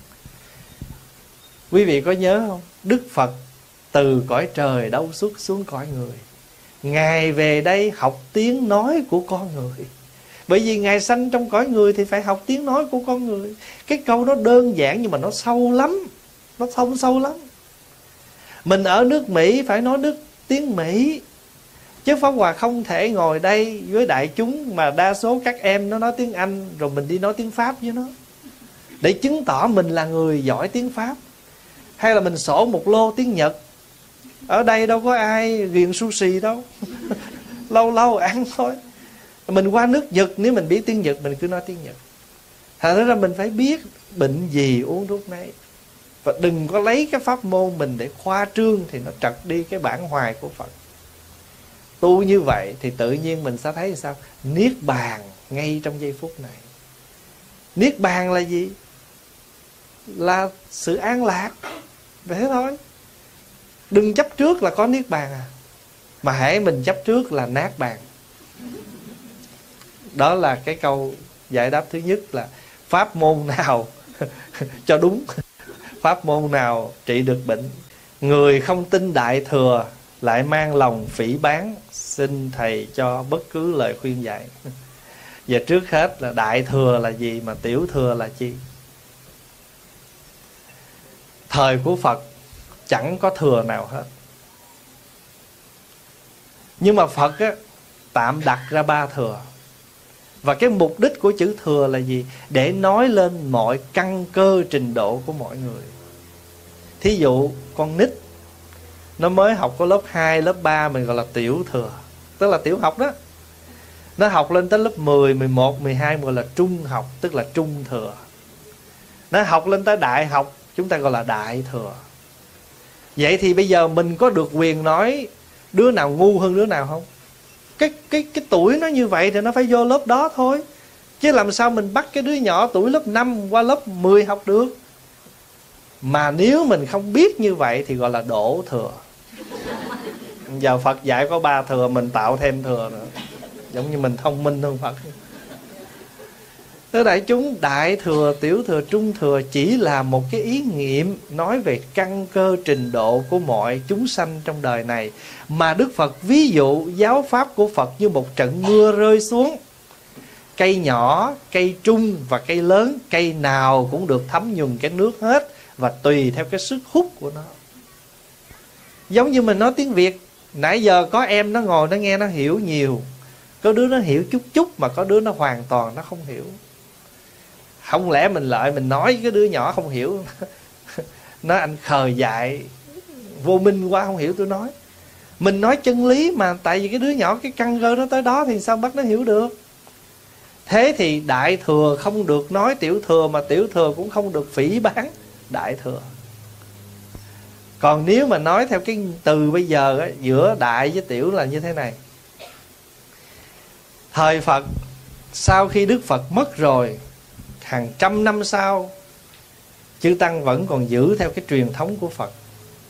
Quý vị có nhớ không? Đức Phật từ cõi trời đâu xuất xuống cõi người. Ngài về đây học tiếng nói của con người. Bởi vì Ngài sanh trong cõi người thì phải học tiếng nói của con người. Cái câu nó đơn giản nhưng mà nó sâu lắm. Nó thông sâu lắm. Mình ở nước Mỹ phải nói tiếng Mỹ. Chứ Pháp Hòa không thể ngồi đây với đại chúng mà đa số các em nó nói tiếng Anh, rồi mình đi nói tiếng Pháp với nó, để chứng tỏ mình là người giỏi tiếng Pháp. Hay là mình sổ một lô tiếng Nhật. Ở đây đâu có ai ghiền sushi đâu. Lâu lâu ăn thôi. Mình qua nước Nhật, nếu mình biết tiếng Nhật mình cứ nói tiếng Nhật. Thành ra mình phải biết bệnh gì uống thuốc nấy. Và đừng có lấy cái pháp môn mình để khoa trương, thì nó trật đi cái bản hoài của Phật. Tu như vậy thì tự nhiên mình sẽ thấy sao? Niết bàn ngay trong giây phút này. Niết bàn là gì? Là sự an lạc. Vậy thôi. Đừng chấp trước là có niết bàn à. Mà hễ mình chấp trước là nát bàn. Đó là cái câu giải đáp thứ nhất, là pháp môn nào cho đúng, pháp môn nào trị được bệnh. Người không tin Đại Thừa lại mang lòng phỉ báng, xin thầy cho bất cứ lời khuyên dạy. Và trước hết là Đại Thừa là gì mà Tiểu Thừa là chi? Thời của Phật chẳng có thừa nào hết. Nhưng mà Phật á, tạm đặt ra 3 thừa. Và cái mục đích của chữ thừa là gì? Để nói lên mọi căn cơ trình độ của mọi người. Thí dụ con nít nó mới học có lớp 2, lớp 3 mình gọi là tiểu thừa, tức là tiểu học đó. Nó học lên tới lớp 10, 11, 12 gọi là trung học, tức là trung thừa. Nó học lên tới đại học chúng ta gọi là đại thừa. Vậy thì bây giờ mình có được quyền nói đứa nào ngu hơn đứa nào không? Cái tuổi nó như vậy thì nó phải vô lớp đó thôi. Chứ làm sao mình bắt cái đứa nhỏ tuổi lớp 5 qua lớp 10 học được? Mà nếu mình không biết như vậy thì gọi là đổ thừa. Giờ Phật dạy có 3 thừa, mình tạo thêm thừa nữa. Giống như mình thông minh hơn Phật. Thưa đại chúng, đại thừa, tiểu thừa, trung thừa chỉ là một cái ý nghiệm nói về căn cơ trình độ của mọi chúng sanh trong đời này. Mà Đức Phật ví dụ giáo pháp của Phật như một trận mưa rơi xuống. Cây nhỏ, cây trung và cây lớn, cây nào cũng được thấm nhuần cái nước hết, và tùy theo cái sức hút của nó. Giống như mình nói tiếng Việt, nãy giờ có em nó ngồi nó nghe nó hiểu nhiều. Có đứa nó hiểu chút chút, mà có đứa nó hoàn toàn nó không hiểu. Không lẽ mình lại mình nói cái đứa nhỏ không hiểu, nói anh khờ dại vô minh quá không hiểu tôi nói. Mình nói chân lý mà, tại vì cái đứa nhỏ cái căn cơ nó tới đó thì sao bắt nó hiểu được. Thế thì đại thừa không được nói tiểu thừa, mà tiểu thừa cũng không được phỉ báng đại thừa. Còn nếu mà nói theo cái từ bây giờ á, giữa đại với tiểu là như thế này. Thời Phật, sau khi Đức Phật mất rồi, hàng trăm năm sau, chư Tăng vẫn còn giữ theo cái truyền thống của Phật.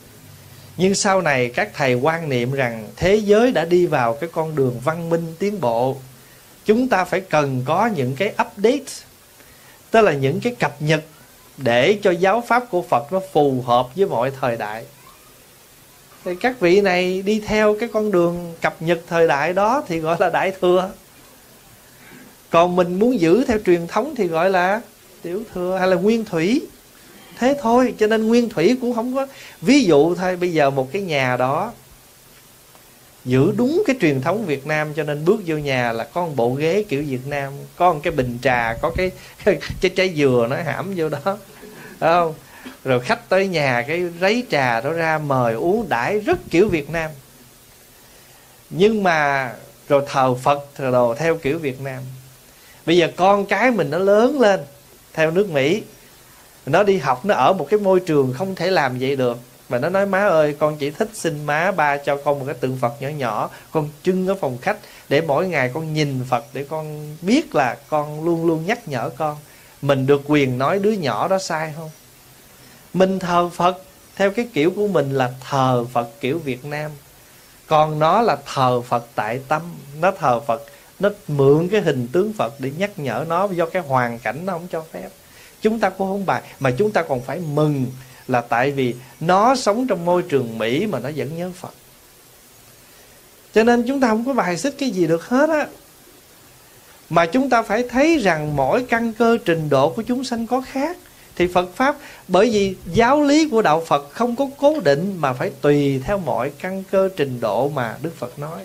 Nhưng sau này các thầy quan niệm rằng thế giới đã đi vào cái con đường văn minh tiến bộ, chúng ta phải cần có những cái update, tức là những cái cập nhật để cho giáo pháp của Phật nó phù hợp với mọi thời đại. Thì các vị này đi theo cái con đường cập nhật thời đại đó thì gọi là Đại Thừa. Còn mình muốn giữ theo truyền thống thì gọi là Tiểu Thừa hay là Nguyên Thủy. Thế thôi, cho nên Nguyên Thủy cũng không có. Ví dụ thôi, bây giờ một cái nhà đó giữ đúng cái truyền thống Việt Nam, cho nên bước vô nhà là có một bộ ghế kiểu Việt Nam, có một cái bình trà, có cái trái dừa nó hãm vô đó, phải không? Rồi khách tới nhà cái lấy trà đó ra mời uống đãi rất kiểu Việt Nam. Nhưng mà rồi thờ Phật thờ đồ theo kiểu Việt Nam. Bây giờ con cái mình nó lớn lên theo nước Mỹ, nó đi học, nó ở một cái môi trường không thể làm vậy được. Mà nó nói má ơi, con chỉ thích xin má ba cho con một cái tượng Phật nhỏ nhỏ, con trưng ở phòng khách để mỗi ngày con nhìn Phật, để con biết là con luôn luôn nhắc nhở con. Mình được quyền nói đứa nhỏ đó sai không? Mình thờ Phật theo cái kiểu của mình là thờ Phật kiểu Việt Nam. Còn nó là thờ Phật tại tâm. Nó thờ Phật, nó mượn cái hình tướng Phật để nhắc nhở nó, do cái hoàn cảnh nó không cho phép. Chúng ta cũng không bài, mà chúng ta còn phải mừng là tại vì nó sống trong môi trường Mỹ mà nó vẫn nhớ Phật. Cho nên chúng ta không có bài xích cái gì được hết á. Mà chúng ta phải thấy rằng mỗi căn cơ trình độ của chúng sanh có khác. Thì Phật Pháp, bởi vì giáo lý của Đạo Phật không có cố định, mà phải tùy theo mọi căn cơ trình độ mà Đức Phật nói.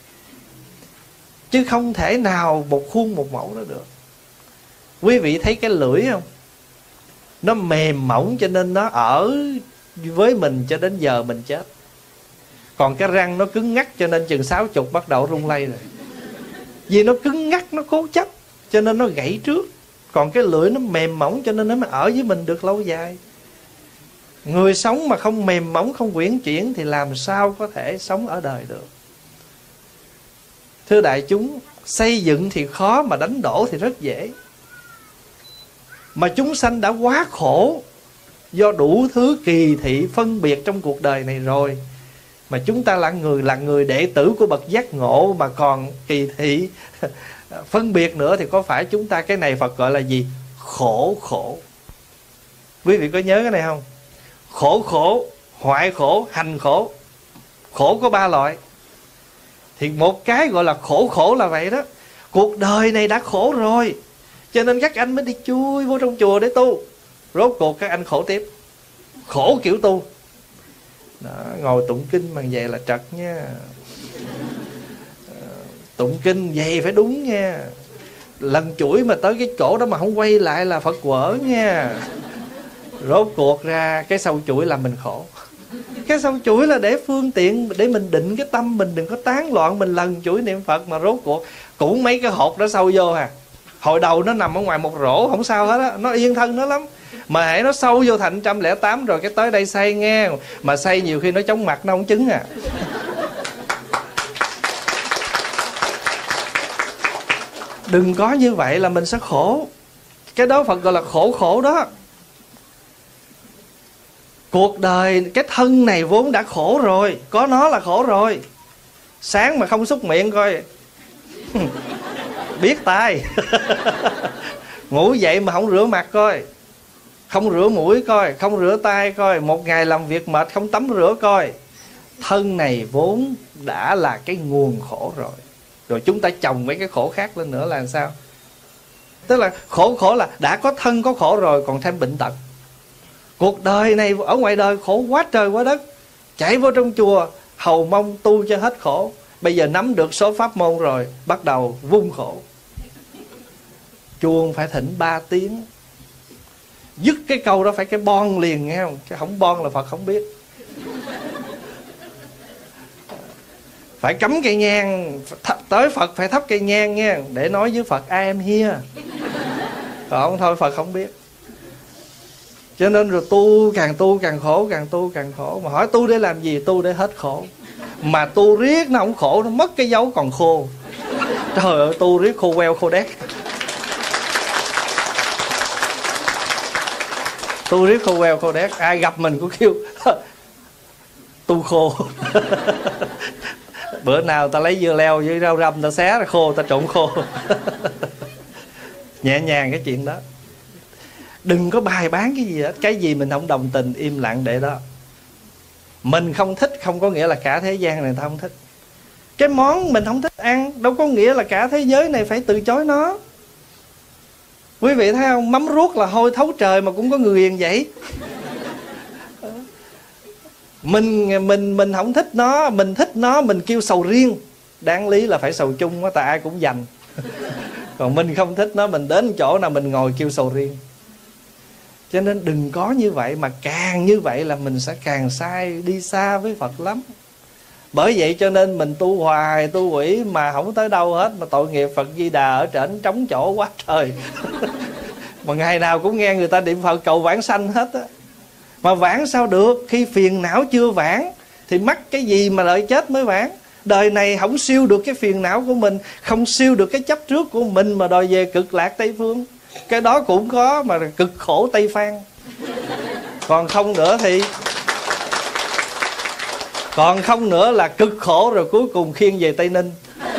Chứ không thể nào một khuôn một mẫu đó được. Quý vị thấy cái lưỡi không? Nó mềm mỏng cho nên nó ở với mình cho đến giờ mình chết. Còn cái răng nó cứng ngắc cho nên chừng 60 bắt đầu rung lay rồi. Vì nó cứng ngắc, nó cố chấp cho nên nó gãy trước. Còn cái lưỡi nó mềm mỏng cho nên nó mới ở với mình được lâu dài. Người sống mà không mềm mỏng, không uyển chuyển thì làm sao có thể sống ở đời được. Thưa đại chúng, xây dựng thì khó mà đánh đổ thì rất dễ. Mà chúng sanh đã quá khổ do đủ thứ kỳ thị phân biệt trong cuộc đời này rồi, mà chúng ta là người đệ tử của bậc giác ngộ mà còn kỳ thị phân biệt nữa, thì có phải chúng ta, cái này Phật gọi là gì? Khổ. Quý vị có nhớ cái này không? Khổ, hoại khổ, hành khổ. Khổ có 3 loại. Thì một cái gọi là khổ là vậy đó. Cuộc đời này đã khổ rồi, cho nên các anh mới đi chui vô trong chùa để tu. Rốt cuộc các anh khổ tiếp. Khổ kiểu tu đó, ngồi tụng kinh bằng vậy là trật nha. Tụng kinh vậy phải đúng nha. Lần chuỗi mà tới cái chỗ đó mà không quay lại là Phật quở nha. Rốt cuộc ra cái sau chuỗi là mình khổ. Cái sau chuỗi là để phương tiện để mình định cái tâm mình đừng có tán loạn, mình lần chuỗi niệm Phật, mà rốt cuộc cũng mấy cái hột đó sâu vô à. Hồi đầu nó nằm ở ngoài một rổ không sao hết á, nó yên thân nó lắm. Mà hãy nó sâu vô thành 108 rồi cái tới đây xây nghe. Mà xây nhiều khi nó chóng mặt nó không chứng à. Đừng có như vậy là mình sẽ khổ. Cái đó Phật gọi là khổ đó. Cuộc đời, cái thân này vốn đã khổ rồi, có nó là khổ rồi. Sáng mà không xúc miệng coi biết tai. Ngủ dậy mà không rửa mặt coi, không rửa mũi coi, không rửa tay coi, một ngày làm việc mệt không tắm rửa coi. Thân này vốn đã là cái nguồn khổ rồi. Rồi chúng ta chồng mấy cái khổ khác lên nữa là làm sao? Tức là khổ là đã có thân có khổ rồi, còn thêm bệnh tật. Cuộc đời này ở ngoài đời khổ quá trời quá đất. Chạy vô trong chùa hầu mong tu cho hết khổ. Bây giờ nắm được số pháp môn rồi, bắt đầu vung khổ. Chuông phải thỉnh 3 tiếng. Dứt cái câu đó phải cái bon liền nghe không? Cái không bon là Phật không biết. Phải cắm cây nhang, tới Phật phải thắp cây nhang nha, để nói với Phật I am here. Còn không thôi Phật không biết. Cho nên rồi tu càng khổ, càng tu càng khổ. Mà hỏi tu để làm gì? Tu để hết khổ. Mà tu riết nó không khổ, nó mất cái dấu còn khô. Trời ơi, tu riết khô queo khô đét. Tu riết khô queo khô đét. Ai gặp mình cũng kêu tu khô. Bữa nào ta lấy dưa leo với rau răm ta xé ra khô, ta trộn khô. Nhẹ nhàng cái chuyện đó. Đừng có bài bán cái gì hết. Cái gì mình không đồng tình im lặng để đó. Mình không thích không có nghĩa là cả thế gian này ta không thích. Cái món mình không thích ăn đâu có nghĩa là cả thế giới này phải từ chối nó. Quý vị thấy không? Mắm ruốc là hôi thấu trời mà cũng có người ghiền vậy. Mình không thích nó, mình thích nó mình kêu sầu riêng. Đáng lý là phải sầu chung á, tại ai cũng dành. Còn mình không thích nó, mình đến chỗ nào mình ngồi kêu sầu riêng. Cho nên đừng có như vậy. Mà càng như vậy là mình sẽ càng sai, đi xa với Phật lắm. Bởi vậy cho nên mình tu hoài tu quỷ mà không tới đâu hết. Mà tội nghiệp Phật Di Đà ở trển trống chỗ quá trời. Mà ngày nào cũng nghe người ta niệm Phật cầu vãng sanh hết á. Mà vãng sao được? Khi phiền não chưa vãng thì mắc cái gì mà đợi chết mới vãng. Đời này không siêu được cái phiền não của mình, không siêu được cái chấp trước của mình mà đòi về cực lạc Tây Phương. Cái đó cũng có mà cực khổ Tây Phan. Còn không nữa là cực khổ rồi cuối cùng khiêng về Tây Ninh.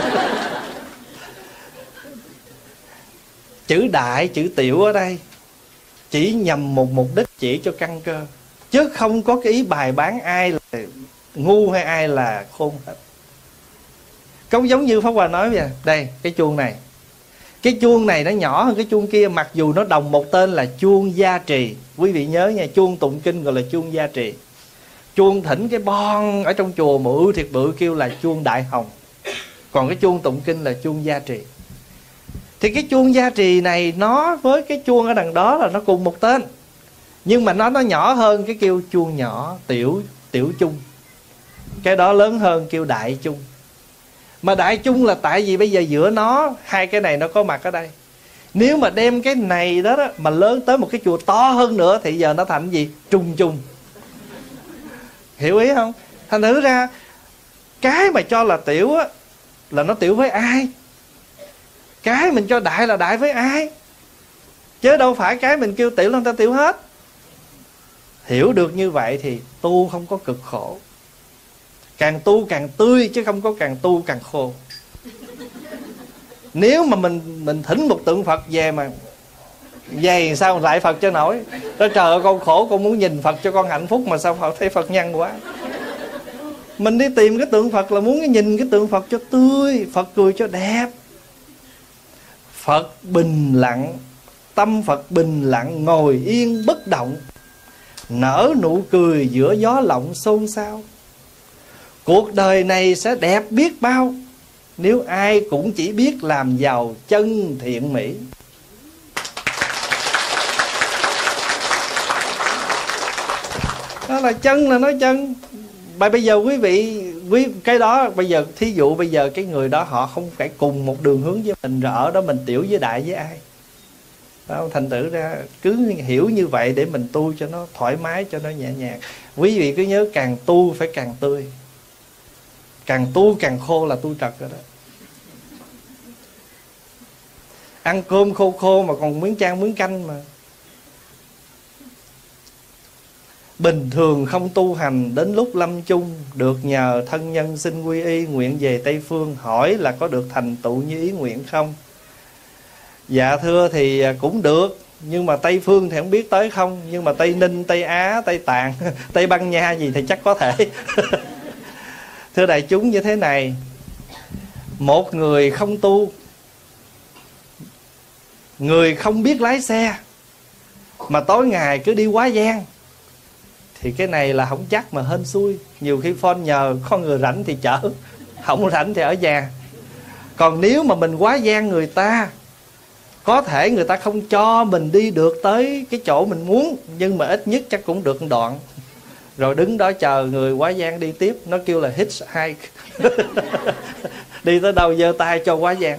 Chữ đại, chữ tiểu ở đây chỉ nhằm một mục đích, chỉ cho căn cơ, chứ không có cái ý bài bán ai là ngu hay ai là khôn hết. Không giống như Pháp Hòa nói vậy. Đây, cái chuông này. Cái chuông này nó nhỏ hơn cái chuông kia, mặc dù nó đồng một tên là chuông gia trì. Quý vị nhớ nha, chuông tụng kinh gọi là chuông gia trì. Chuông thỉnh cái bon ở trong chùa mà ưu thiệt bự kêu là chuông đại hồng. Còn cái chuông tụng kinh là chuông gia trì. Thì cái chuông gia trì này nó với cái chuông ở đằng đó là nó cùng một tên. Nhưng mà nó nhỏ hơn cái kêu chuông nhỏ, tiểu chung. Cái đó lớn hơn kêu đại chung. Mà đại chung là tại vì bây giờ giữa nó, hai cái này nó có mặt ở đây. Nếu mà đem cái này đó mà lớn tới một cái chùa to hơn nữa thì giờ nó thành gì? Trung chung. Hiểu ý không? Thành thử ra cái mà cho là tiểu á, là nó tiểu với ai? Cái mình cho đại là đại với ai? Chứ đâu phải cái mình kêu tiểu là người ta tiểu hết. Hiểu được như vậy thì tu không có cực khổ. Càng tu càng tươi, chứ không có càng tu càng khô. Nếu mà mình thỉnh một tượng Phật về mà vậy sao lại Phật cho nổi. Đó, trời ơi con khổ, con muốn nhìn Phật cho con hạnh phúc mà sao Phật thấy Phật nhăn quá. Mình đi tìm cái tượng Phật là muốn nhìn cái tượng Phật cho tươi, Phật cười cho đẹp. Phật bình lặng, tâm Phật bình lặng, ngồi yên bất động, nở nụ cười giữa gió lộng xôn xao. Cuộc đời này sẽ đẹp biết bao nếu ai cũng chỉ biết làm giàu chân thiện mỹ. Đó là chân, là nói chân. Bây giờ quý vị cái đó bây giờ thí dụ bây giờ cái người đó họ không phải cùng một đường hướng với mình, rồi ở đó mình tiểu với đại với ai đó. Thành thử ra cứ hiểu như vậy để mình tu cho nó thoải mái, cho nó nhẹ nhàng. Quý vị cứ nhớ càng tu phải càng tươi, càng tu càng khô là tu trật rồi đó. Ăn cơm khô khô mà còn miếng chan miếng canh mà. Bình thường không tu hành, đến lúc lâm chung được nhờ thân nhân xin quy y, nguyện về Tây Phương, hỏi là có được thành tựu như ý nguyện không? Dạ thưa thì cũng được, nhưng mà Tây Phương thì không biết tới không. Nhưng mà Tây Ninh, Tây Á, Tây Tạng, Tây Ban Nha gì thì chắc có thể. Thưa đại chúng, như thế này, một người không tu, người không biết lái xe, mà tối ngày cứ đi quá gian, thì cái này là không chắc mà hên xui. Nhiều khi phone nhờ có người rảnh thì chở, không rảnh thì ở nhà. Còn nếu mà mình quá gian người ta, có thể người ta không cho mình đi được tới cái chỗ mình muốn, nhưng mà ít nhất chắc cũng được một đoạn. Rồi đứng đó chờ người quá gian đi tiếp. Nó kêu là hitchhike. Đi tới đâu giơ tay cho quá gian.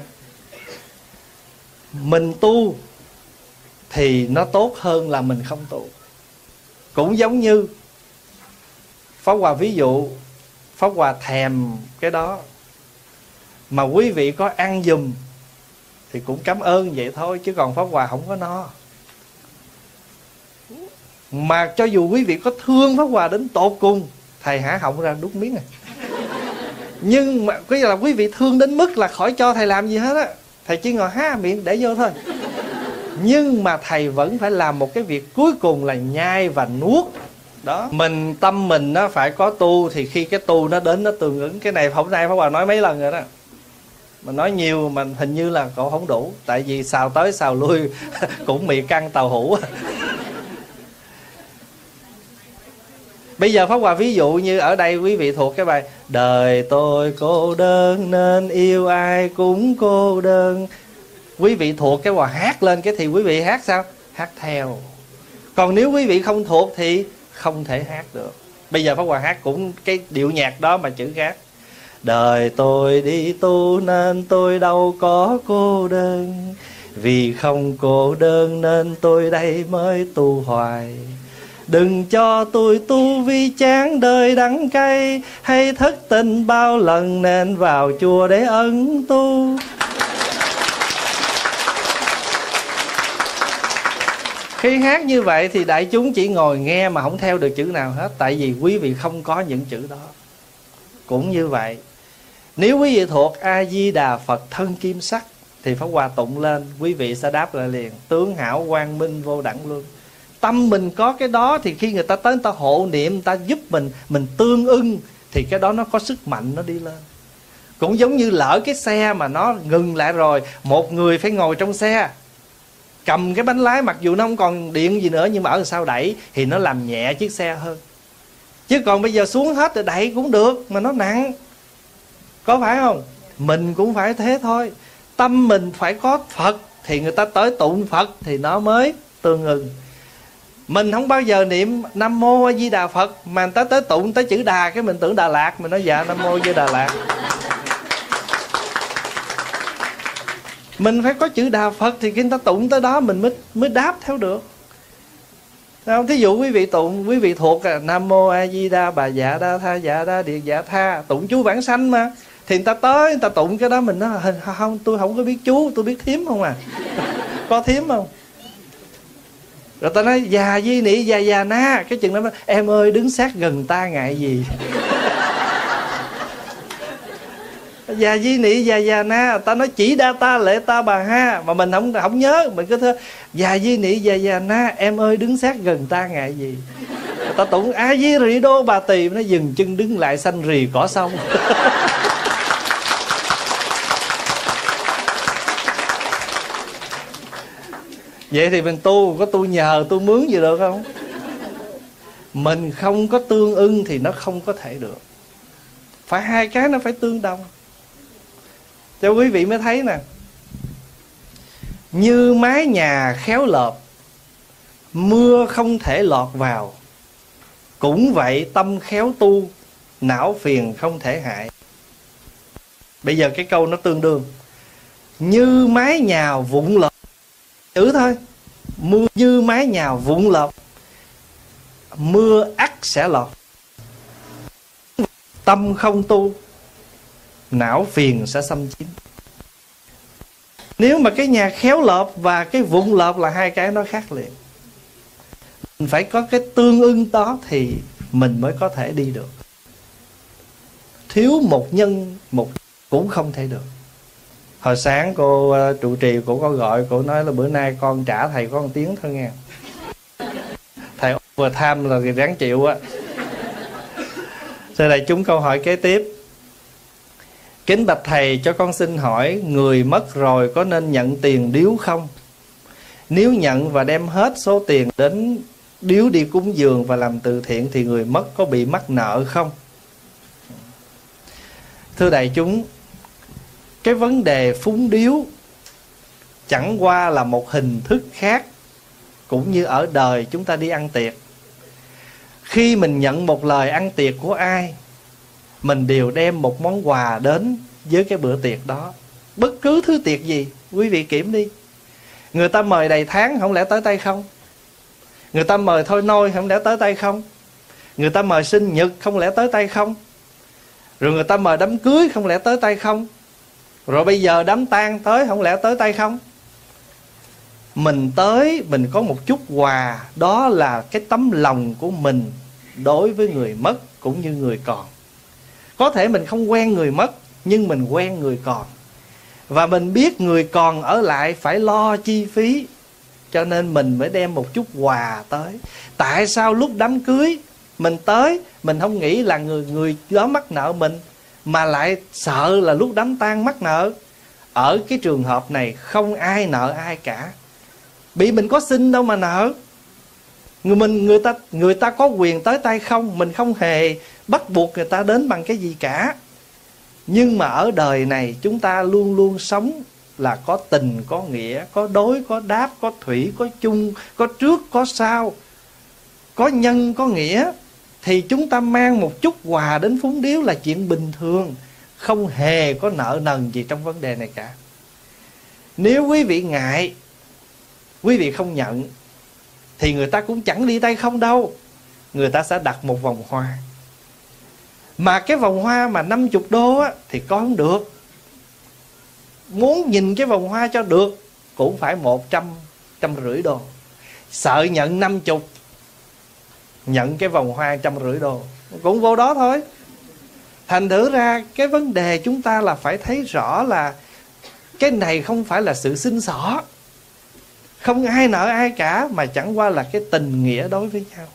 Mình tu thì nó tốt hơn là mình không tu. Cũng giống như Pháp Hòa ví dụ, Pháp Hòa thèm cái đó mà quý vị có ăn giùm thì cũng cảm ơn vậy thôi, chứ còn Pháp Hòa không có no. Mà cho dù quý vị có thương Pháp Hòa đến tột cùng, thầy há họng ra đút miếng này. Nhưng mà cái là quý vị thương đến mức là khỏi cho thầy làm gì hết á, thầy chỉ ngồi há miệng để vô thôi. Nhưng mà thầy vẫn phải làm một cái việc cuối cùng là nhai và nuốt. Đó, tâm mình nó phải có tu, thì khi cái tu nó đến nó tương ứng. Cái này hôm nay Pháp Hòa nói mấy lần rồi đó, mà nói nhiều mà hình như là cậu không đủ. Tại vì xào tới xào lui cũng mì căng tàu hũ. Bây giờ Pháp Hòa ví dụ như ở đây quý vị thuộc cái bài đời tôi cô đơn nên yêu ai cũng cô đơn. Quý vị thuộc cái Hòa hát lên cái thì quý vị hát sao? Hát theo. Còn nếu quý vị không thuộc thì không thể hát được. Bây giờ Pháp Hòa hát cũng cái điệu nhạc đó mà chữ khác. Đời tôi đi tu nên tôi đâu có cô đơn, vì không cô đơn nên tôi đây mới tu hoài. Đừng cho tôi tu vì chán đời đắng cay, hay thất tình bao lần nên vào chùa để ẩn tu. Khi hát như vậy thì đại chúng chỉ ngồi nghe mà không theo được chữ nào hết. Tại vì quý vị không có những chữ đó. Cũng như vậy, nếu quý vị thuộc A-di-đà Phật thân kim sắc thì Pháp Hòa tụng lên, quý vị sẽ đáp lại liền: tướng hảo quang minh vô đẳng luân. Tâm mình có cái đó thì khi người ta tới người ta hộ niệm, người ta giúp mình tương ưng, thì cái đó nó có sức mạnh nó đi lên. Cũng giống như lỡ cái xe mà nó ngừng lại rồi, một người phải ngồi trong xe cầm cái bánh lái, mặc dù nó không còn điện gì nữa, nhưng mà ở sau đẩy thì nó làm nhẹ chiếc xe hơn. Chứ còn bây giờ xuống hết rồi đẩy cũng được mà nó nặng, có phải không? Mình cũng phải thế thôi. Tâm mình phải có Phật thì người ta tới tụng Phật thì nó mới tương ưng. Mình không bao giờ niệm Nam Mô A Di Đà Phật mà người ta tới tụng tới chữ Đà cái mình tưởng Đà Lạt, mình nói dạ Nam Mô A Di Đà Lạt. Mình phải có chữ Đà Phật thì khi người ta tụng tới đó mình mới đáp theo được. Thí dụ quý vị tụng, quý vị thuộc Nam Mô A Di Đà Bà Dạ Đa Tha Dạ Đa Điệt Dạ Tha, tụng chú vãng sanh mà, thì người ta tới người ta tụng cái đó mình nói không, tôi không có biết chú, tôi biết thím không à. Có thím không? Rồi ta nói già di nị già già na, cái chừng đó nói, em ơi đứng sát gần ta ngại gì. Già di nị già già na, ta nói chỉ đa ta lệ ta bà ha, mà mình không nhớ, mình cứ thưa già di nị già già na, em ơi đứng sát gần ta ngại gì. Ta tụng A Di Rị Đô Bà Tỳ, nó dừng chân đứng lại xanh rì cỏ sông. Vậy thì mình tu, có tu nhờ tu mướn gì được không? Mình không có tương ưng thì nó không có thể được. Phải hai cái nó phải tương đồng, cho quý vị mới thấy nè. Như mái nhà khéo lợp, mưa không thể lọt vào, cũng vậy tâm khéo tu, não phiền không thể hại. Bây giờ cái câu nó tương đương. Như mái nhà vụn lợp, chữ thôi, mưa như mái nhà vụn lợp, mưa ắt sẽ lọt. Tâm không tu, não phiền sẽ xâm chiếm. Nếu mà cái nhà khéo lợp và cái vụn lợp là hai cái nó khác liền. Mình phải có cái tương ưng đó thì mình mới có thể đi được. Thiếu một nhân một cũng không thể được. Hồi sáng cô trụ trì cô có gọi, cô nói là bữa nay con trả thầy có 1 tiếng thôi nghe. Thầy vừa tham là ráng chịu á. Sau đây chúng câu hỏi kế tiếp. Kính bạch thầy, cho con xin hỏi, người mất rồi có nên nhận tiền điếu không? Nếu nhận và đem hết số tiền đến điếu đi cúng dường và làm từ thiện thì người mất có bị mắc nợ không? Thưa đại chúng, cái vấn đề phúng điếu chẳng qua là một hình thức khác, cũng như ở đời chúng ta đi ăn tiệc. Khi mình nhận một lời ăn tiệc của ai, mình đều đem một món quà đến với cái bữa tiệc đó. Bất cứ thứ tiệc gì, quý vị kiểm đi. Người ta mời đầy tháng, không lẽ tới tay không? Người ta mời thôi nôi, không lẽ tới tay không? Người ta mời sinh nhật, không lẽ tới tay không? Rồi người ta mời đám cưới, không lẽ tới tay không? Rồi bây giờ đám tang tới, không lẽ tới tay không? Mình tới, mình có một chút quà, đó là cái tấm lòng của mình đối với người mất cũng như người còn. Có thể mình không quen người mất, nhưng mình quen người còn. Và mình biết người còn ở lại phải lo chi phí, cho nên mình mới đem một chút quà tới. Tại sao lúc đám cưới mình tới, mình không nghĩ là người đó mắc nợ mình, mà lại sợ là lúc đám tang mắc nợ? Ở cái trường hợp này không ai nợ ai cả. Bị mình có xin đâu mà nợ. Người ta có quyền tới tay không, mình không hề bắt buộc người ta đến bằng cái gì cả. Nhưng mà ở đời này chúng ta luôn luôn sống là có tình, có nghĩa, có đối, có đáp, có thủy, có chung, có trước, có sau, có nhân, có nghĩa. Thì chúng ta mang một chút quà đến phúng điếu là chuyện bình thường, không hề có nợ nần gì trong vấn đề này cả. Nếu quý vị ngại, quý vị không nhận, thì người ta cũng chẳng đi tay không đâu. Người ta sẽ đặt một vòng hoa. Mà cái vòng hoa mà 50 đô á, thì có không được. Muốn nhìn cái vòng hoa cho được cũng phải 150 đô. Sợ nhận 50, nhận cái vòng hoa 150 đô, cũng vô đó thôi. Thành thử ra cái vấn đề chúng ta là phải thấy rõ là cái này không phải là sự xin xỏ, không ai nợ ai cả, mà chẳng qua là cái tình nghĩa đối với nhau.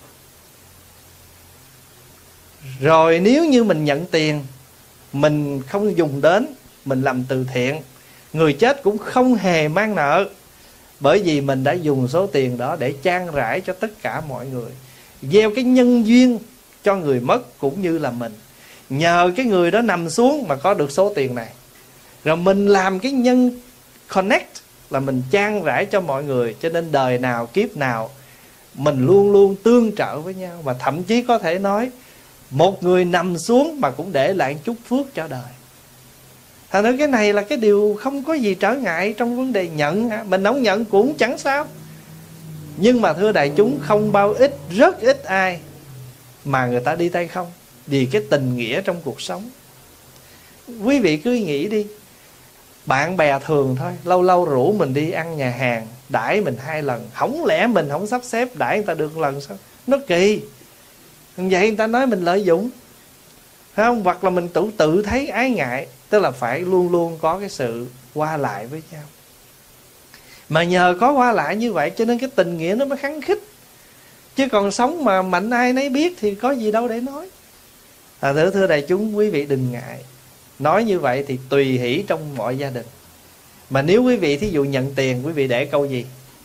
Rồi nếu như mình nhận tiền, mình không dùng đến, mình làm từ thiện, người chết cũng không hề mang nợ, bởi vì mình đã dùng số tiền đó để chan rải cho tất cả mọi người, gieo cái nhân duyên cho người mất cũng như là mình. Nhờ cái người đó nằm xuống mà có được số tiền này, rồi mình làm cái nhân connect là mình chan rải cho mọi người. Cho nên đời nào kiếp nào mình luôn luôn tương trợ với nhau. Mà thậm chí có thể nói một người nằm xuống mà cũng để lại chút phước cho đời. Thành ra cái này là cái điều không có gì trở ngại trong vấn đề nhận. Mình không nhận cũng chẳng sao. Nhưng mà thưa đại chúng, không bao ít, rất ít ai mà người ta đi tay không, vì cái tình nghĩa trong cuộc sống. Quý vị cứ nghĩ đi, bạn bè thường thôi, lâu lâu rủ mình đi ăn nhà hàng, đãi mình 2 lần, không lẽ mình không sắp xếp đãi người ta được 1 lần sao? Nó kỳ. Vậy người ta nói mình lợi dụng, phải không? Hoặc là mình tự thấy ái ngại. Tức là phải luôn luôn có cái sự qua lại với nhau. Mà nhờ có qua lại như vậy cho nên cái tình nghĩa nó mới khăng khít. Chứ còn sống mà mạnh ai nấy biết thì có gì đâu để nói. Thưa đại chúng, quý vị đừng ngại. Nói như vậy thì tùy hỷ trong mọi gia đình. Mà nếu quý vị thí dụ nhận tiền, quý vị để câu gì?